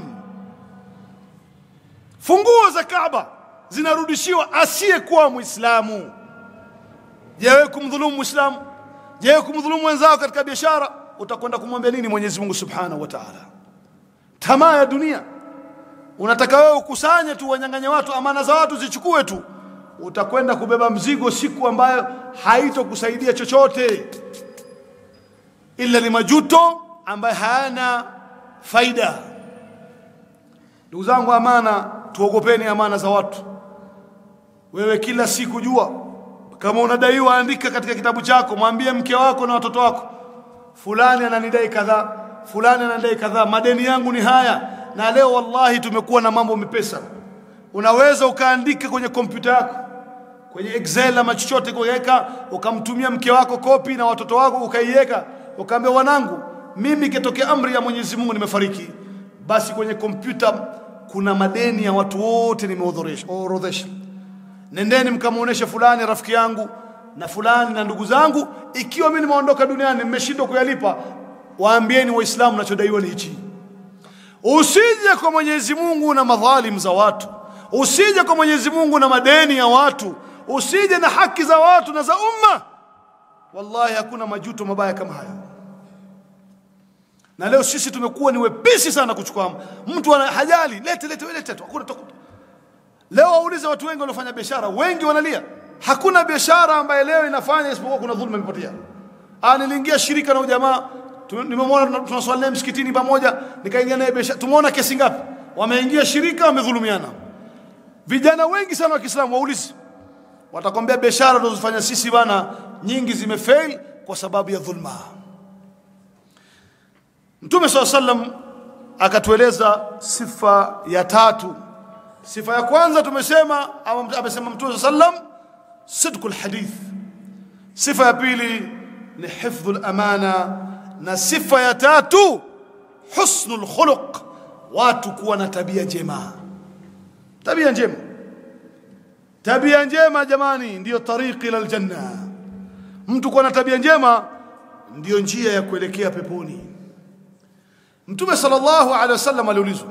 Funguo za Kaaba zinarudishiwa asiyekuwa Muislamu. Je, wewe kumdhulumu Muislamu? Je, wewe kumdhulumu wenzao katika biashara? Utakwenda kumwambia nini Mwenyezi Mungu Subhanahu wa Ta'ala? Tamaa ya dunia. Unataka wewe ukusanye tu, wanyang'anye watu amana za watu zichukue tu. Utakwenda kubeba mzigo siku ambayo haitokusaidia chochote, ila ni majuto ambayo hayana faida. Ndugu zangu, amana, tuogopeni amana za watu. Wewe kila siku jua, kama unadaiwa, andika katika kitabu chako, mwambie mke wako na watoto wako, fulani ananidai kadhaa, fulani ananidai kadhaa, madeni yangu ni haya. Na leo wallahi tumekuwa na mambo mepesa. Unaweza ukaandika kwenye kompyuta yako, kwenye Excel ama chochote, kuweka ukamtumia mke wako kopi na watoto wako, ukaiweka ukaambia, wanangu, mimi kitokea amri ya Mwenyezi Mungu nimefariki, basi kwenye kompyuta kuna madeni ya watu wote nimeorodhesha. Nendeni mkamuoneshe fulani rafiki yangu na fulani na ndugu zangu, ikiwa mimi nimeondoka duniani nimeshindwa kuyalipa, waambieni Waislamu nachodaiwa ni hichi. Usije kwa Mwenyezi Mungu na madhalim za watu, usije kwa Mwenyezi Mungu na madeni ya watu, usije na haki za watu na za umma. Wallahi hakuna majuto mabaya kama hayo. Na leo sisi tumekuwa ni wepesi sana kuchukua. Mtu ana hajali, lete lete lete tu, hakuna takuta. Leo waulize watu wengi wanaofanya biashara, wengi wanalia. Hakuna biashara ambayo leo inafanya isipokuwa kuna dhulma imepotea. Ah, niliingia shirika na jamaa, nimemwona tunaswali naye msikitini pamoja, nikaingia naye biashara. Tumeona kesi ngapi? Wameingia shirika, wamedhulumiana. Vijana wengi sana wa Kiislamu waulize, watakwambia biashara tunazofanya sisi bana nyingi zimefail kwa sababu ya dhulma. Mtume sallallahu alaihi wasallam akatueleza sifa ya tatu. Sifa ya kwanza tumesema, amesema Mtume sallallahu alaihi wasallam, sidqul hadith. Sifa ya pili ni hifdhul amana, na sifa ya tatu husnul khuluq, watu kuwa na tabia njema. Tabia njema, tabia njema jamani ndio tariqi ila aljanna. Mtu kuwa na tabia njema ndio njia ya kuelekea peponi. Mtume sallallahu alaihi wasallam aliulizwa,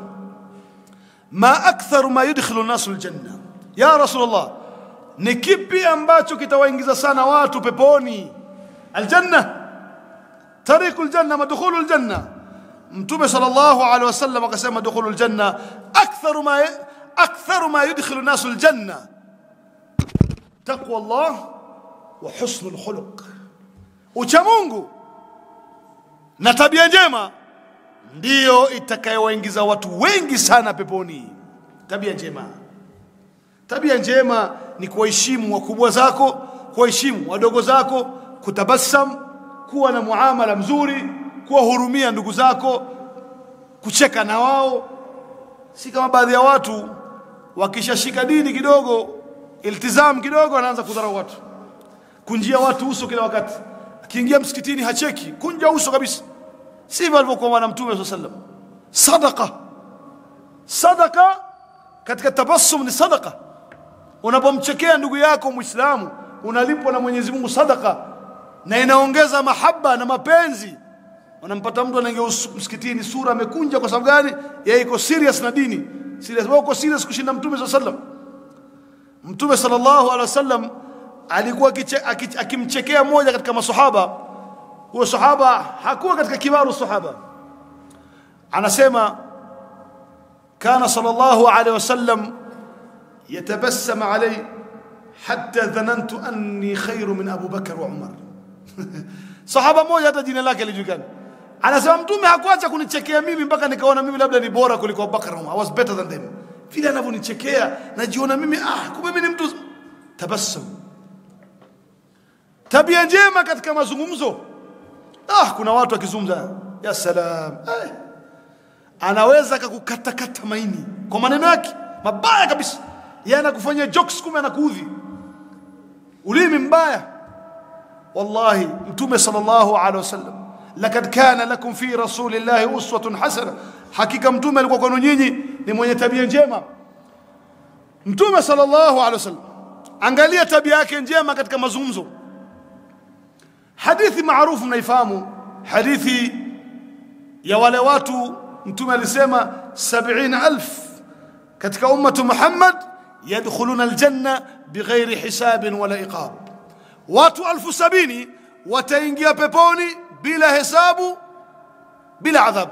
ma aktharu ma yudkhilu an-nasu aljanna, ya Rasulullah, ni kipi ambacho kitawaingiza sana watu peponi? Aljanna, tariqul janna, madkhulul janna. Mtume sallallahu alaihi wasallam akasema, dukhulul janna aktharu ma aktharu ma yudkhilu an-nasu aljanna taqwa Allah wa husnul khuluq. Ucha Mungu na tabia njema ndio itakayowaingiza watu wengi sana peponi. Tabia njema, tabia njema ni kuheshimu wakubwa zako, kuheshimu wadogo zako, kutabasam, kuwa na muamala mzuri, kuwahurumia ndugu zako, kucheka na wao. Si kama baadhi ya watu wakishashika dini kidogo, iltizam kidogo, anaanza kudharau watu, kunjia watu uso kila wakati. Akiingia msikitini hacheki, kunja uso kabisa. Sivyo alivyokuwa bwana Mtume sallallahu alaihi wasallam. Sadaqa, sadaqa katika tabassum ni sadaqa. Unapomchekea ndugu yako Muislamu unalipwa na Mwenyezi Mungu sadaqa, na inaongeza mahaba na mapenzi. Unampata mtu anaingia msikitini sura amekunja, kwa sababu gani? Yeye iko serious na dini. Serious, wewe uko serious kushinda Mtume sallallahu alaihi wasallam. Mtume sallallahu alaihi wasallam alikuwa akimchekea mmoja katika maswahaba. Huyo sahaba hakuwa katika kibaru sahaba. Anasema kana sallallahu alaihi wasallam yatabassam alayhi hatta dhanantu anni khairu min Abu Bakr wa Umar. Sahaba mmoja hata jina lake lijulikana. Anasema Mtume hakuacha kunichekea mimi mpaka nikaona mimi labda ni bora kuliko Abu Bakr na Umar. I was better than them. Vile anavyonichekea najiona mimi ah kumbe mimi ni mtu. Tabassum, tabia njema katika mazungumzo. Ah, kuna watu wakizungumza ya salam, eh, anaweza kukukatakata maini kwa maneno yake mabaya kabisa. Yeye anakufanyia jokes kumbe anakuudhi, ulimi mbaya. Wallahi Mtume sallallahu alaihi wasallam, lakad kana lakum fi rasulillahi uswatun hasana, hakika Mtume alikuwa kwenu nyinyi ni mwenye tabia njema. Mtume sallallahu alaihi wasallam, angalia tabia yake njema katika mazungumzo. Hadithi maarufu mnaifahamu, hadithi ya wale watu Mtume alisema sabini elfu katika ummatu Muhammad yadkhuluna aljanna bighairi hisabin wala iqab. Watu elfu sabini wataingia peponi bila hesabu, bila adhab.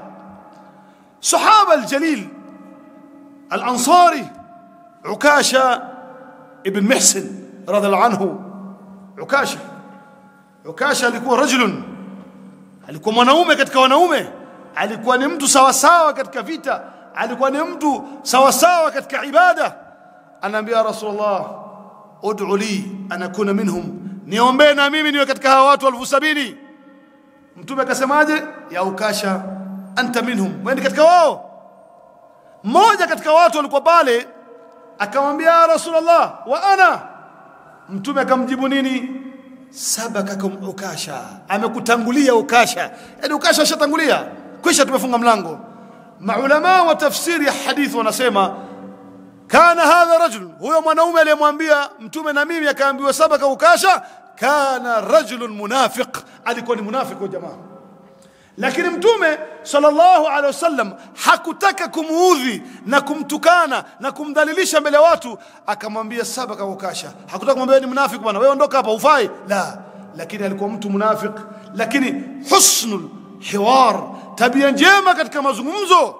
Sahaba aljalil al-Ansari Ukasha ibn Mihsan radhiallahu anhu. Ukasha Ukasha alikuwa rajulun, alikuwa mwanaume katika wanaume, alikuwa ni mtu sawa sawa katika vita, alikuwa ni mtu sawa sawa katika ibada. Anaambia Rasulullah, ud'u li an akuna minhum, niombe na mimi niwe katika hawa watu elfu sabini. Mtume akasemaje? Ya Ukasha, anta minhum, wewe katika wao. Mmoja katika watu walikuwa pale akamwambia Rasulullah, wa ana. Mtume akamjibu nini? Sabakakum Ukasha, amekutangulia Ukasha. Yaani Ukasha ashatangulia, kisha tumefunga mlango. Maulama wa tafsiri ya hadithi wanasema kana hadha rajul, huyo mwanaume aliyemwambia Mtume na mimi akaambiwa sabaka Ukasha, kana rajulun munafiq, alikuwa ni munafiki wa jamaa. Lakini Mtume sallallahu alaihi wasallam hakutaka kumuudhi na kumtukana na kumdhalilisha mbele ya watu, akamwambia sabaka Ukasha. Hakutaka kumwambia ni munafiki bwana, wewe ondoka hapa ufai, la. Lakini alikuwa mtu munafiki. Lakini husnul hiwar, tabia njema katika mazungumzo.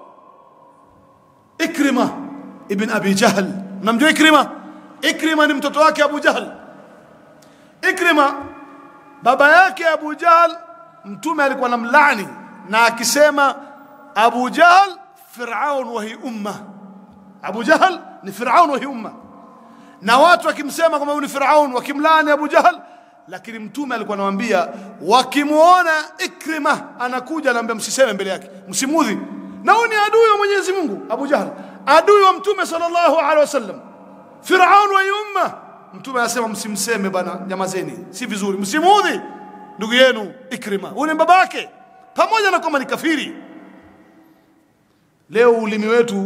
Ikrima ibn Abi Jahl, namjua Ikrima? Ikrima ni mtoto wake Abu Jahl. Ikrima baba yake Abu Jahl, Mtume alikuwa anamlaani na akisema Abu Jahl Firaun wa hi umma. Abu Jahl ni Firaun wa hi umma. Na watu wakimsema kama ni Firaun wakimlaani Abu Jahl, lakini Mtume alikuwa anawaambia wakimuona Ikrima anakuja, anaambia msiseme mbele yake, msimudhi. Na huyu ni adui wa Mwenyezi Mungu, Abu Jahl, adui wa Mtume sallallahu alaihi wasallam, Firaun wa hi umma. Mtume anasema msimseme bana, nyamazeni, si vizuri, msimudhi ndugu yenu Ikrima. Huyu ni babake, pamoja na kama ni kafiri. Leo ulimi wetu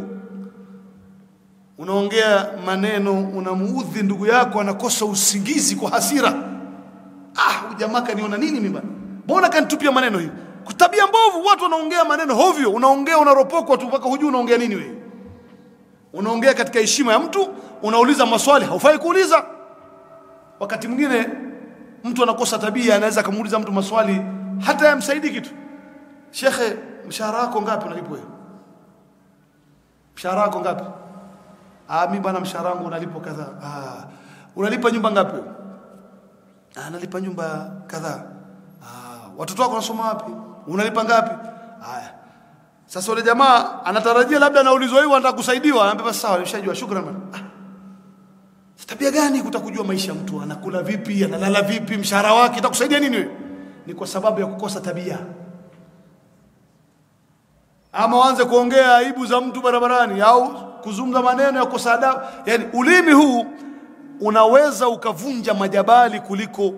unaongea maneno unamuudhi ndugu yako anakosa usingizi kwa hasira. Ah, jamaa kaniona nini mimi bana? Mbona kanitupia maneno hivi? Kutabia mbovu, watu wanaongea maneno hovyo, unaongea unaropokwa tu mpaka hujui unaongea nini wewe. Unaongea katika heshima ya mtu, unauliza maswali haufai kuuliza. Wakati mwingine mtu anakosa tabia, anaweza kumuuliza mtu maswali hata yamsaidii kitu. Shekhe, mshahara wako ngapi unalipwa wewe? Mshahara wako ngapi? Ah, mimi bwana mshahara wangu unalipwa kadhaa. Ah, unalipa nyumba ngapi? Ah, nalipa nyumba kadhaa. Ah, watoto wako wanasoma wapi? Unalipa ngapi? Haya. Sasa yule jamaa anatarajia labda anaulizwa hiyo anataka kusaidiwa, anambia sawa, nimeshajua, shukrani bwana. Ah. Tabia gani kutakujua maisha mtu, anakula vipi, analala vipi, mshahara wake itakusaidia nini wewe? Ni kwa sababu ya kukosa tabia. Ama waanze kuongea aibu za mtu barabarani au kuzungumza maneno ya kukosa adabu. Yaani ulimi huu unaweza ukavunja majabali kuliko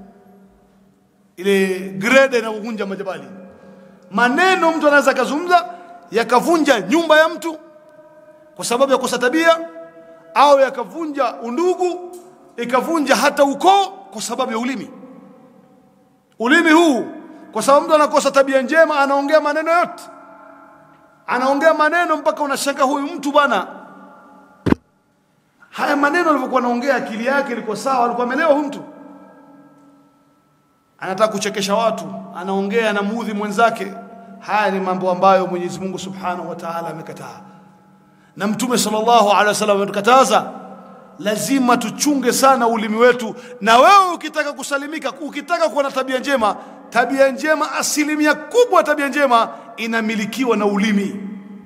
ile grade inayovunja majabali. Maneno mtu anaweza kuzungumza yakavunja nyumba ya mtu kwa sababu ya kukosa tabia, au yakavunja undugu, ikavunja hata ukoo kwa sababu ya ulimi. Ulimi huu kwa sababu mtu anakosa tabia njema, anaongea maneno yote. Anaongea maneno mpaka unashanga huyu mtu bwana, haya maneno alivyokuwa anaongea akili yake ilikuwa sawa, alikuwa ameelewa huyu mtu. Anataka kuchekesha watu, anaongea anamuudhi mwenzake. Haya ni mambo ambayo Mwenyezi Mungu Subhanahu wa Ta'ala amekataa. Na Mtume sallallahu alaihi wasallam ametukataza. Lazima tuchunge sana ulimi wetu. Na wewe ukitaka kusalimika, ukitaka kuwa na tabia njema, tabia njema, asilimia kubwa tabia njema inamilikiwa na ulimi.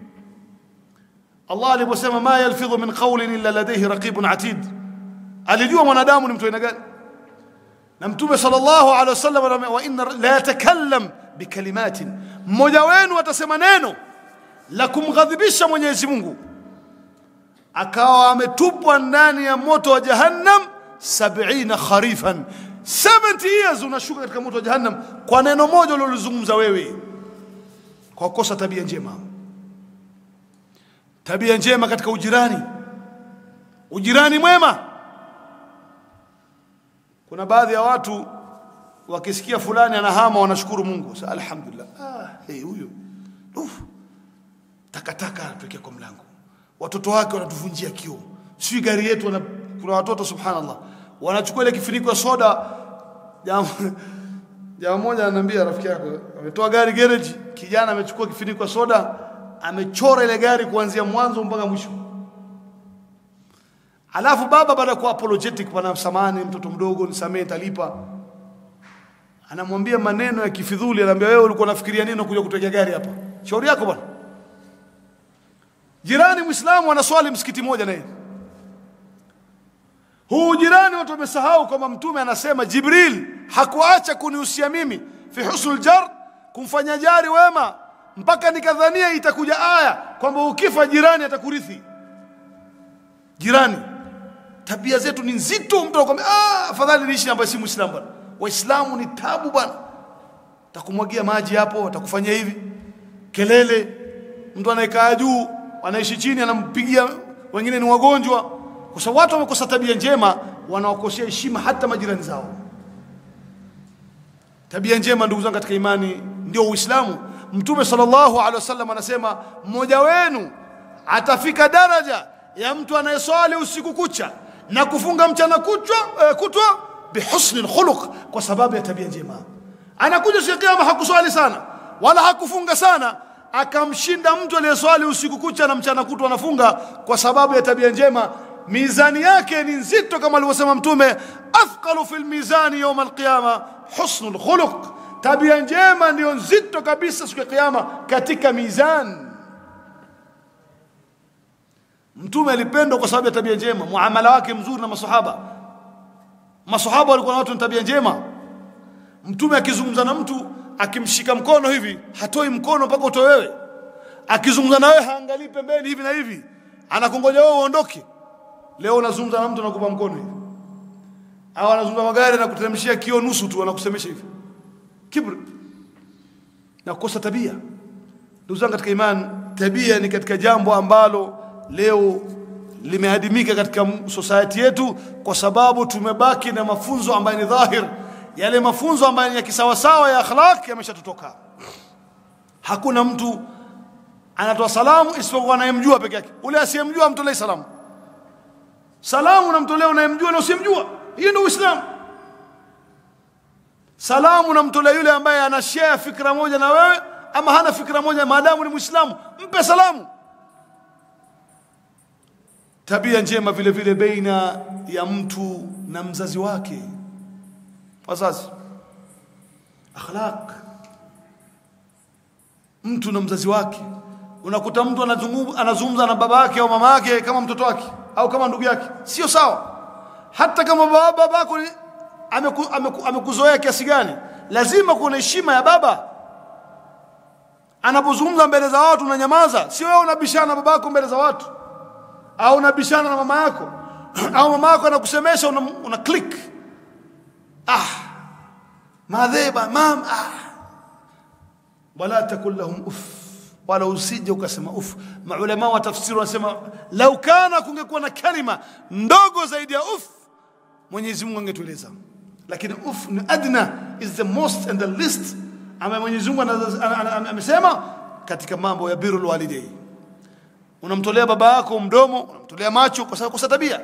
Allah aliposema ma yalfidhu min qawlin illa ladayhi raqibun atid, alijua mwanadamu ni mtu aina gani. Na Mtume sallallahu alaihi wasallam anasema wa inna la yatakallam bikalimatin, mmoja wenu atasema neno la kumghadhibisha Mwenyezi Mungu, akawa ametupwa ndani ya moto wa Jahannam sabini kharifan, seventy years unashuka katika moto wa Jahannam kwa neno moja ulilozungumza wewe, kwa kosa tabia njema. Tabia njema katika ujirani, ujirani mwema. Kuna baadhi ya watu wakisikia fulani anahama wanashukuru Mungu, sasa alhamdulillah, ah hey huyo uf takataka tuweke kwa mlango, watoto wake wanatuvunjia kioo, si gari yetu wana, kuna watoto subhanallah wanachukua ile kifuniko ya soda. Jamaa jamaa mmoja ananiambia rafiki yako ametoa gari garage, kijana amechukua kifuniko ya soda, amechora ile gari kuanzia mwanzo mpaka mwisho. Alafu baba baada kwa apologetic, bwana samahani mtoto mdogo nisamee nitalipa, anamwambia maneno ya kifidhuli, anamwambia wewe ulikuwa unafikiria nini kuja kutegea gari hapa? Shauri yako bwana. Jirani Muislamu anaswali msikiti moja naye. Huu jirani watu wamesahau kama Mtume anasema Jibril hakuacha kunihusia mimi fi husnul jar, kumfanya jari wema, mpaka nikadhania itakuja aya kwamba ukifa jirani atakurithi. Jirani, tabia zetu ni nzito. Mtu anakuambia ah afadhali niishi ambaye si Muislamu bwana. Waislamu ni tabu bwana. Atakumwagia maji hapo, atakufanyia hivi. Kelele, mtu anayekaa juu, anaishi chini anampigia, wengine ni wagonjwa. Kwa sababu watu wamekosa tabia njema, wanaokosea heshima hata majirani zao. Tabia njema ndugu zangu katika imani ndio Uislamu. Mtume sallallahu alaihi wasallam anasema mmoja wenu atafika daraja ya mtu anayeswali usiku kucha na kufunga mchana kutwa eh, kutwa bihusnil khuluq, kwa sababu ya tabia njema. Anakuja siku ya kiyama hakuswali sana wala hakufunga sana, akamshinda mtu aliyeswali usiku kucha na mchana kutwa anafunga kwa sababu ya tabia njema. Mizani yake ni nzito kama alivyosema Mtume, athqalu fil mizani yawm alqiyama husnul khuluq. Tabia njema ndio nzito kabisa siku ya kiyama katika mizani. Mtume alipendwa kwa sababu ya tabia njema, muamala wake mzuri na maswahaba. Maswahaba walikuwa na watu na tabia njema. Mtume akizungumza na mtu, akimshika mkono hivi, hatoi mkono mpaka utoe wewe. Akizungumza na wewe haangalii pembeni hivi na hivi, anakungoja wewe uondoke. Leo unazungumza na mtu anakupa mkono hivi, au anazungumza magari na kuteremshia kioo nusu tu anakusemesha hivi. Kibri na kukosa tabia. Ndugu zangu katika imani, tabia ni katika jambo ambalo leo limeadimika katika society yetu, kwa sababu tumebaki na mafunzo ambayo ni dhahir. Yale mafunzo ambayo ni ya kisawasawa ya akhlaq yameshatutoka. Hakuna mtu anatoa salamu isipokuwa anayemjua peke yake. Ule asiyemjua mtolee salamu. Salamu unamtolea unayemjua na usiyemjua. Hiyo ndio Uislamu. Salamu unamtolea yule ambaye ana share fikra moja na wewe ama hana fikra moja, maadamu ni Muislamu, mpe salamu. Tabia njema vile vile baina ya mtu na mzazi wake. Wazazi, akhlaq, mtu na mzazi wake. Unakuta mtu anazungumza na baba yake au mama yake kama mtoto wake au kama ndugu yake, sio sawa. Hata kama baba babako amekuzoea kiasi gani, lazima kuna heshima ya baba. Anapozungumza mbele za watu unanyamaza, sio wewe unabishana na babako mbele za watu, au unabishana na mama yako au mama yako anakusemesha una, una click. Ah madheba mam ah wala takul lahum uff, wala usije ukasema uff. Maulama wa tafsiri wanasema lau kana kungekuwa na kalima ndogo zaidi ya uff, Mwenyezi Mungu angetueleza. Lakini uff ni adna, is the most and the least ama Mwenyezi Mungu amesema katika mambo ya birrul walidain. Unamtolea baba yako mdomo, unamtolea macho kwa sababu kwa tabia.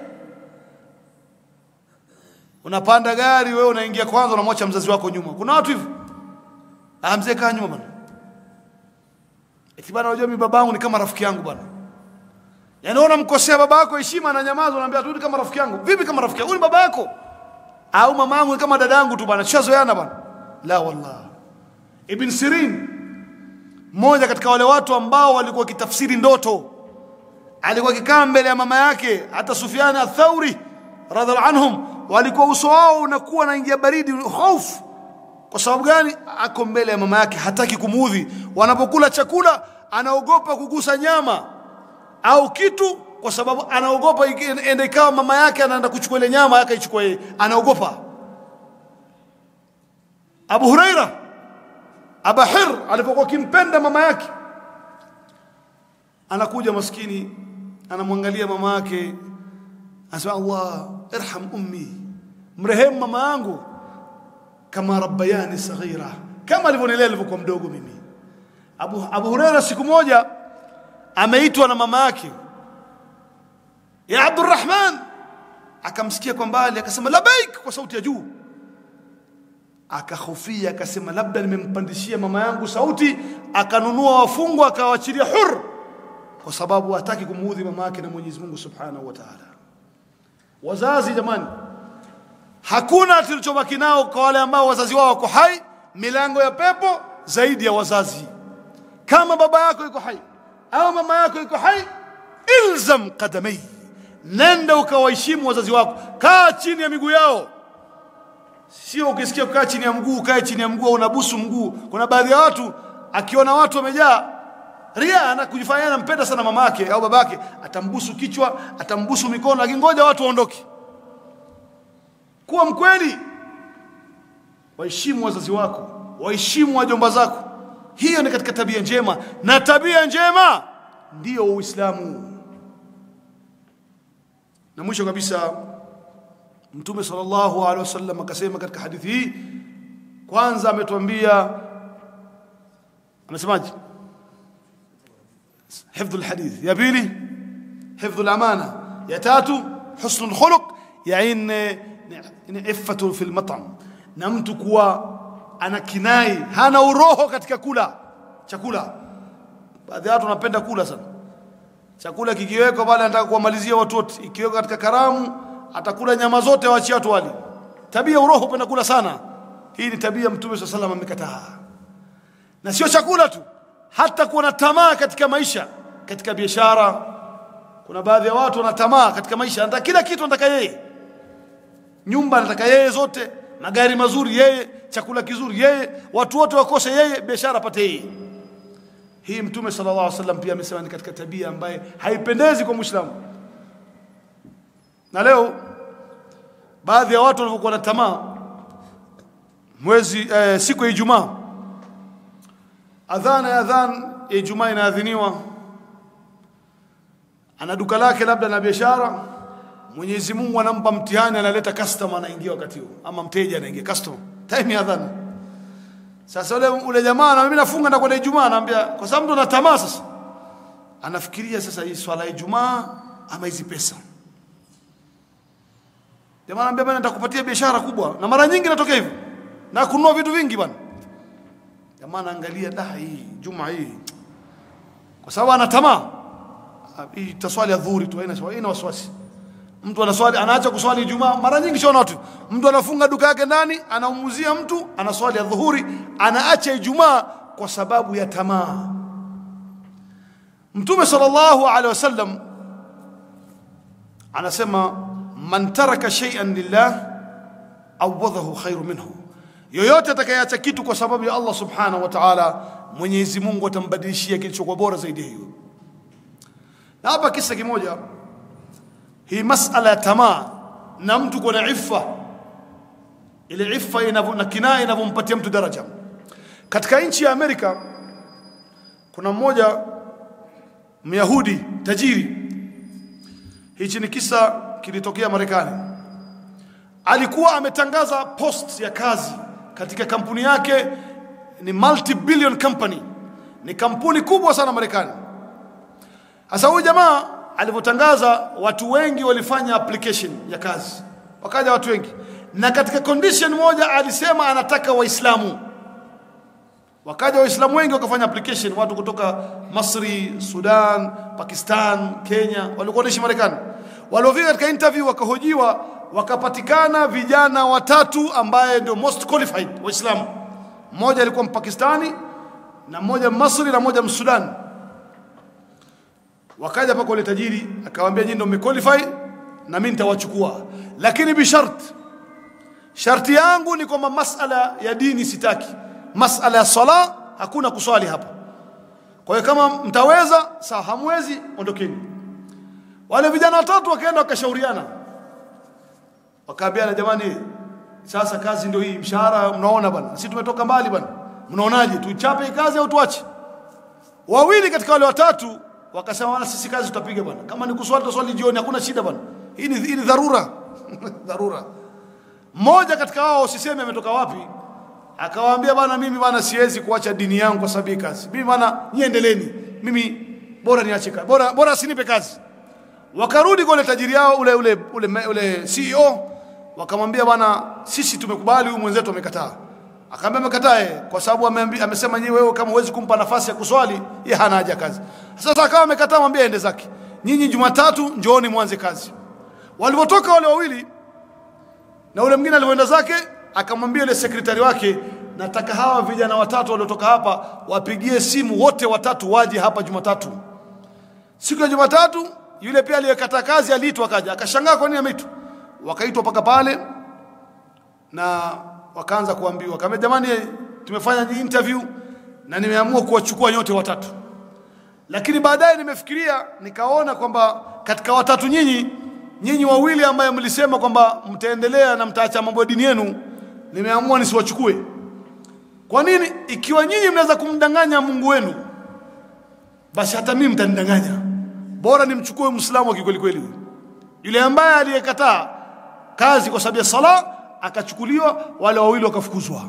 Unapanda gari wewe unaingia kwanza, unamwacha mzazi wako nyuma. Kuna watu hivyo. Ah, mzee kaa nyuma bwana. Eti bwana, unajua mimi babangu ni kama rafiki yangu bwana. Yaani unamkosea baba yako heshima na nyamaza, unamwambia tu kama rafiki yangu. Vipi kama rafiki yangu? Huyu baba yako. Au mama yangu ni kama dadangu tu bwana. Tushazoeana bwana. La wallah. Ibn Sirin, mmoja katika wale watu ambao walikuwa kitafsiri ndoto, alikuwa kikaa mbele ya mama yake. Hata Sufyan al-Thawri radhiallahu anhum walikuwa uso wao unakuwa na ingia baridi, hofu. Kwa sababu gani? Ako mbele ya mama yake, hataki kumuudhi. Wanapokula chakula anaogopa kugusa nyama au kitu, kwa sababu anaogopa ende ikawa mama yake anaenda kuchukua ile nyama yake ichukue yeye, anaogopa. Abu Huraira Abahir alipokuwa kimpenda mama yake, anakuja maskini anamwangalia mama yake, anasema Allah irham ummi, mrehemu mama yangu kama rabbayani saghira, kama alivyonilea nilipokuwa mdogo mimi. Abu Abu Huraira siku moja ameitwa na mama yake, ya Abdurrahman, akamsikia kwa mbali akasema labaik kwa sauti ya juu. Akahofia akasema labda nimempandishia mama yangu sauti, akanunua wafungwa akawaachilia hur, kwa sababu hataki kumuudhi mama yake na Mwenyezi Mungu Subhanahu wa Ta'ala. Wazazi jamani, hakuna tulichobaki nao kwa wale ambao wazazi wao wako hai milango ya pepo zaidi ya wazazi. Kama baba yako yuko hai au mama yako yuko hai, ilzam qadamai, nenda ukawaheshimu wazazi wako, kaa chini ya miguu yao. Sio ukisikia kukaa chini ya mguu, kae chini ya mguu au unabusu mguu. Kuna baadhi ya watu akiona watu wamejaa ria, anakujifanya anampenda sana mama yake au babake, atambusu kichwa, atambusu mikono, lakini ngoja watu waondoke. Kuwa mkweli, waheshimu wazazi wako, waheshimu wajomba zako. Hiyo ni katika tabia njema, na tabia njema ndio Uislamu. Na mwisho kabisa, Mtume sallallahu alaihi wasallam akasema katika hadithi hii, kwanza ametuambia, amesemaje? Hifdhul hadith. Ya pili, hifdhul amana. Ya tatu, husnul khuluq, yani iffatu fil mat'am. Na mtu kuwa ana kinai, hana uroho katika kula chakula. Baadhi ya watu wanapenda kula sana. Chakula kikiwekwa pale anataka kuwamalizia watu wote. Ikiwekwa katika karamu atakula nyama zote waachie watu wali. Tabia uroho penda kula sana. Hii ni tabia Mtume sallallahu alayhi wasallam amekataa. Na sio chakula tu, hata kuna tamaa katika maisha, katika biashara. Kuna baadhi ya watu wana tamaa katika maisha, anataka kila kitu anataka yeye. Nyumba anataka yeye zote, magari mazuri yeye, chakula kizuri yeye, watu wote wakose yeye, biashara apate yeye. Hii Mtume sallallahu alayhi wasallam pia amesema ni katika tabia ambaye haipendezi kwa Muislamu. Na leo baadhi ya watu walikuwa na tamaa, mwezi eh, siku ya Ijumaa, adhana ya adhan ya Ijumaa inaadhiniwa, ana duka lake labda na biashara, Mwenyezi Mungu anampa mtihani, analeta customer anaingia wakati huo, ama mteja anaingia customer time ya adhana. Sasa ule ule jamaa na mimi nafunga na kwenda Ijumaa, anambia kwa sababu ndo na tamaa sasa. Anafikiria sasa hii swala ya Ijumaa ama hizi pesa. Jamaa anambia bwana nitakupatia biashara kubwa, na mara nyingi natokea hivyo. Na kununua vitu vingi bwana. Jamaa anaangalia da hii Jumaa hii. Kwa sababu ana tamaa. Hii taswali ya dhuhuri tu haina haina wasiwasi. Mtu anaswali anaacha kuswali Ijumaa, mara nyingi shona watu. Mtu anafunga duka yake ndani, anaumuzia mtu, anaswali ya dhuhuri, anaacha Ijumaa kwa sababu ya tamaa. Mtume sallallahu alaihi wasallam anasema man taraka shay'an lillah awadahu khairu minhu. Yoyote atakayeacha kitu kwa sababu ya Allah subhanahu wa ta'ala, Mwenyezi Mungu atambadilishia kilichokuwa bora zaidi hiyo. Na hapa kisa kimoja, hii masala ya tamaa na mtu kuna iffa, ile iffa inavyo na kinaya inavyompatia mtu daraja. Katika nchi ya Amerika kuna mmoja Myahudi tajiri. Hichi ni kisa kilitokea Marekani. Alikuwa ametangaza post ya kazi katika kampuni yake, ni multi billion company, ni kampuni kubwa sana Marekani. Sasa huyu jamaa alipotangaza, watu wengi walifanya application ya kazi, wakaja watu wengi, na katika condition moja alisema anataka Waislamu. Wakaja Waislamu wengi wakafanya application, watu kutoka Misri, Sudan, Pakistan, Kenya, walikuwa wanaishi Marekani. Waliofika katika interview wakahojiwa, wakapatikana vijana watatu ambaye ndio most qualified Waislamu. Mmoja alikuwa Mpakistani, na mmoja Misri, na mmoja Msudan. Wakaja pako ile tajiri akawaambia nyinyi ndio mmequalify na mimi nitawachukua, lakini bi shart, sharti yangu ni kwamba masala ya dini sitaki, masala ya sala hakuna kuswali hapa. Kwa hiyo kama mtaweza sawa, hamwezi ondokeni. Wale vijana watatu wakaenda wakashauriana, wakaambiana jamani, sasa kazi ndio hii, mshahara mnaona bwana, sisi tumetoka mbali bwana, mnaonaje tuchape kazi au tuache? Wawili katika wale watatu wakasema wala sisi kazi tutapiga bwana, kama ni kuswali tuswali jioni, hakuna shida bwana, hii ni hii ni dharura dharura. Mmoja katika wao usiseme ametoka wapi, akawaambia bwana, mimi bwana siwezi kuacha dini yangu kwa sababu ya kazi, mimi bwana niendeleeni, mimi bora niache kazi, bora bora sinipe kazi. Wakarudi kwa ile tajiri yao ule ule ule, ule C E O, wakamwambia bwana, sisi tumekubali, huyu mwenzetu amekataa. Akamwambia amekatae kwa sababu amesema nyinyi wewe kama huwezi kumpa nafasi ya kuswali, yeye hana haja kazi. Sasa akawa amekataa, mwambie aende zake, nyinyi Jumatatu njooni mwanze kazi. Walipotoka wale wawili na ule mwingine alipoenda zake, akamwambia ile sekretari wake, nataka hawa vijana watatu waliotoka hapa wapigie simu wote watatu waje hapa Jumatatu. Siku ya Jumatatu yule pia aliyekataa kazi aliitwa, akaja, akashangaa kwa nini ameitwa. Wakaitwa paka pale na wakaanza kuambiwa, kama jamani, tumefanya interview na nimeamua kuwachukua nyote watatu. Lakini baadaye nimefikiria nikaona kwamba katika watatu nyinyi, nyinyi wawili ambaye mlisema kwamba mtaendelea na mtaacha mambo ya dini yenu, nimeamua nisiwachukue. Kwa nini? Ikiwa nyinyi mnaweza kumdanganya Mungu wenu, basi hata mimi mtanidanganya. Bora nimchukue Muislamu kikweli kweli. Yule ambaye aliyekataa kazi kwa sababu ya sala akachukuliwa, wale wawili wakafukuzwa.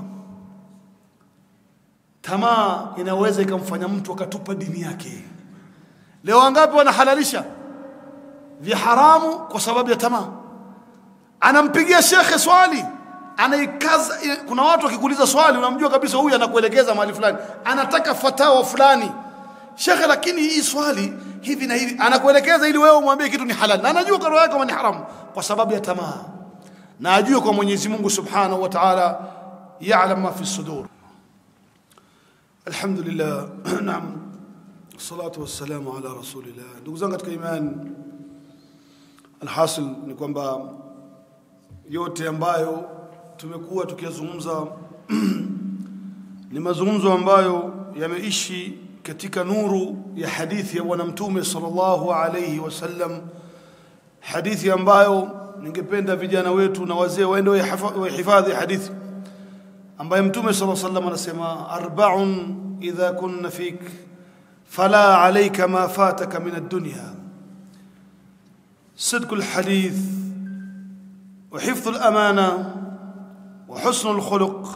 Tamaa inaweza ikamfanya mtu akatupa dini yake. Leo wangapi wanahalalisha vya haramu kwa sababu ya tamaa? Anampigia shekhe swali, anaikaza. Kuna watu wakikuuliza swali unamjua kabisa huyu anakuelekeza mahali fulani, anataka fatawa fulani. Shekhe, lakini hii swali hivi na hivi, anakuelekeza ili wewe umwambie kitu ni halal, na anajua kwa roho yake kama ni haramu kwa sababu ya tamaa. Na ajue kwa Mwenyezi Mungu Subhanahu wa Ta'ala ya'lam ma fi sudur. Alhamdulillah. Naam. Salatu wassalamu ala rasulillah. Ndugu zangu katika imani, alhasil ni kwamba yote ambayo tumekuwa tukiyazungumza ni mazungumzo ambayo yameishi katika nuru ya hadithi ya bwana Mtume sallallahu alayhi wasallam, hadithi ambayo ningependa vijana wetu na wazee waende wahifadhi hadithi ambayo Mtume sallallahu alayhi wasallam anasema, arba'un idha kunna fik fala alayka ma fataka min ad-dunya صدق الحديث وحفظ الأمانة وحسن الخلق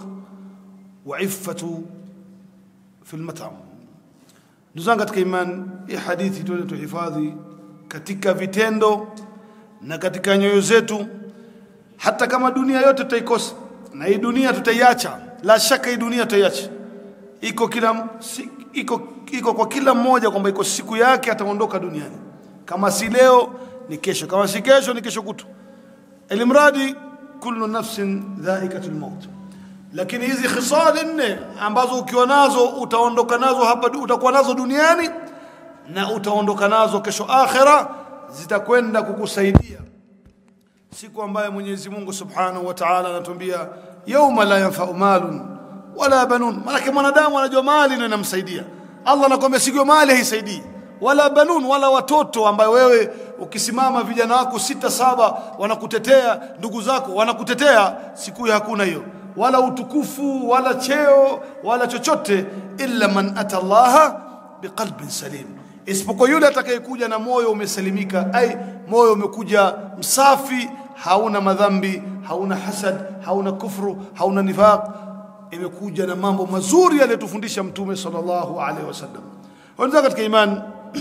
وعفة في المطعم. Ndugu katika imani, hii hadithi tuhifadhi katika vitendo na katika nyoyo zetu, hata kama dunia yote tutaikosa na hii dunia tutaiacha. La shaka hii dunia tutaiacha. Iko kila iko iko kwa kila mmoja kwamba iko siku yake ataondoka duniani. Kama si leo ni kesho, kama si kesho ni kesho kutu. Elimradi kullu nafsin dhaikatul maut. Lakini hizi khisal nne ambazo ukiwa nazo utaondoka nazo hapa, utakuwa nazo duniani na utaondoka nazo kesho akhera, zitakwenda kukusaidia siku ambayo Mwenyezi Mungu Subhanahu wa Ta'ala anatuambia yauma la yanfa'u malun wala banun. Maana mwanadamu anajua mali ndio inamsaidia. Allah anakuambia siku mali haisaidii, wala banun, wala watoto ambao wewe ukisimama vijana wako sita saba wanakutetea, ndugu zako wanakutetea, siku hakuna hiyo, wala utukufu wala cheo wala chochote, illa man atallaha biqalbin salim, isipokuwa yule atakayekuja na moyo umesalimika, ai moyo umekuja msafi, hauna madhambi, hauna hasad, hauna kufru, hauna nifaq, imekuja na mambo mazuri aliyotufundisha Mtume sallallahu alaihi wasallam. Wenzangu katika imani,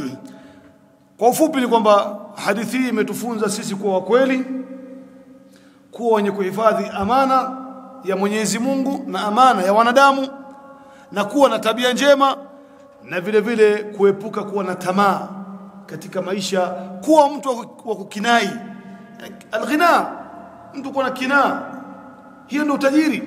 kwa ufupi ni kwamba hadithi hii imetufunza sisi kuwa kweli, kuwa wenye kuhifadhi amana ya Mwenyezi Mungu na amana ya wanadamu, na kuwa na tabia njema, na vile vile kuepuka kuwa na tamaa katika maisha, kuwa mtu wa kukinai. Alghina, mtu kuwa na kinaa, hiyo ndio utajiri.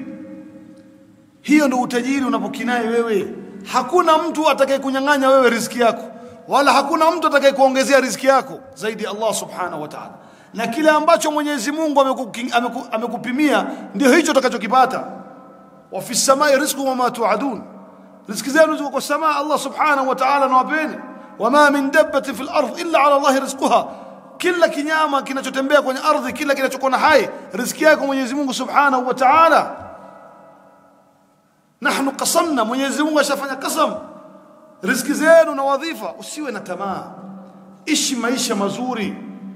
Hiyo ndio utajiri unapokinai wewe. Hakuna mtu atakayekunyang'anya wewe riziki yako, wala hakuna mtu atakayekuongezea riziki yako zaidi Allah Subhanahu wa Ta'ala. Na kile ambacho Mwenyezi Mungu amekupimia ndio hicho utakachokipata. Wa fi samai rizqu wa ma tu'adun, riziki zenu ziko kwa samaa. Allah Subhanahu wa Ta'ala anawapeni, wama min dabbatin fil ardh illa ala Allah rizquha, kila kinyama kinachotembea kwenye ardhi, kila kinachokona hai, riziki yako Mwenyezi Mungu Subhanahu wa Ta'ala. Nahnu qasamna, Mwenyezi Mungu ashafanya qasam riziki zenu na wadhifa. Usiwe na tamaa, ishi maisha mazuri.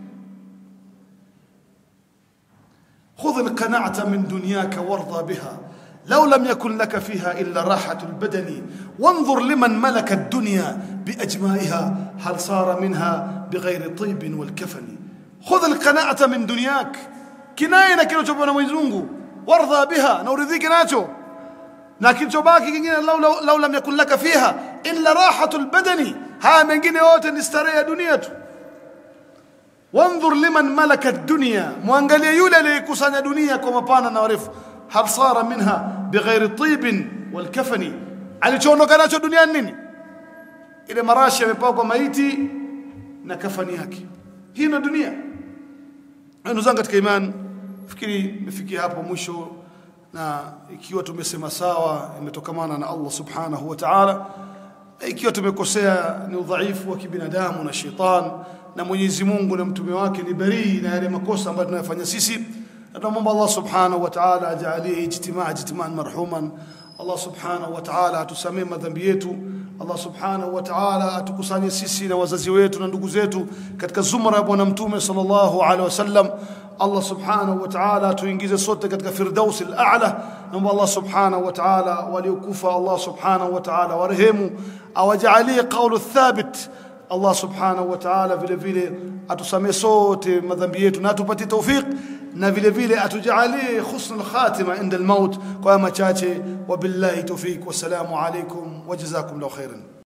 خذ القناعة من دنياك وارضى بها لو لم يكن لك فيها إلا راحة البدن وانظر لمن ملك الدنيا بأجمائها هل صار منها بغير طيب والكفن. خذ القناعة من دنياك، كناينا كيلو تشوفنا ميزونغو، وارضى بها نورذيك ناتو، لكن تشوباكي كينينا لو, لو, لو لم يكن لك فيها إلا راحة البدن، ها من جيني اوتن استريا دنياتو. وانظر لمن ملك الدنيا، muangalie yule aliyekusanya dunia kwa mapana na urefu, hal sara minha bighairi tibin wal kafani, alichoondoka nacho duniani nini? Ile marashi yamepakwa maiti na kafani yake. Hii ndio dunia. Ndugu zangu katika imani, fikiri nifikie hapo mwisho, na ikiwa tumesema sawa imetokamana na Allah Subhanahu wa Ta'ala, ikiwa tumekosea ni udhaifu wa kibinadamu na shetani, na Mwenyezi Mungu na mtume wake ni bari na yale makosa ambayo tunayofanya sisi. Tunaomba Allah Subhanahu wa Ta'ala ajalie ijtimaa ijtimaan marhuman. Allah Subhanahu wa Ta'ala atusamee madhambi yetu. Allah Subhanahu wa Ta'ala atukusanye sisi na wazazi wetu na ndugu zetu katika zumra ya bwana mtume sallallahu alaihi wasallam. Allah Subhanahu wa Ta'ala atuingize sote katika firdaus al-a'la. Naomba Allah Subhanahu wa Ta'ala waliokufa, Allah Subhanahu wa Ta'ala warehemu, awajalie qawlu thabit. Allah Subhanahu wa Ta'ala vile vile atusamee sote madhambi yetu na atupatie tawfik, na vile vile atujalie husnul khatima inda al-maut. Kwa machache, wabillahi tawfik, wassalamu alaykum wa jazakumullahu khairan.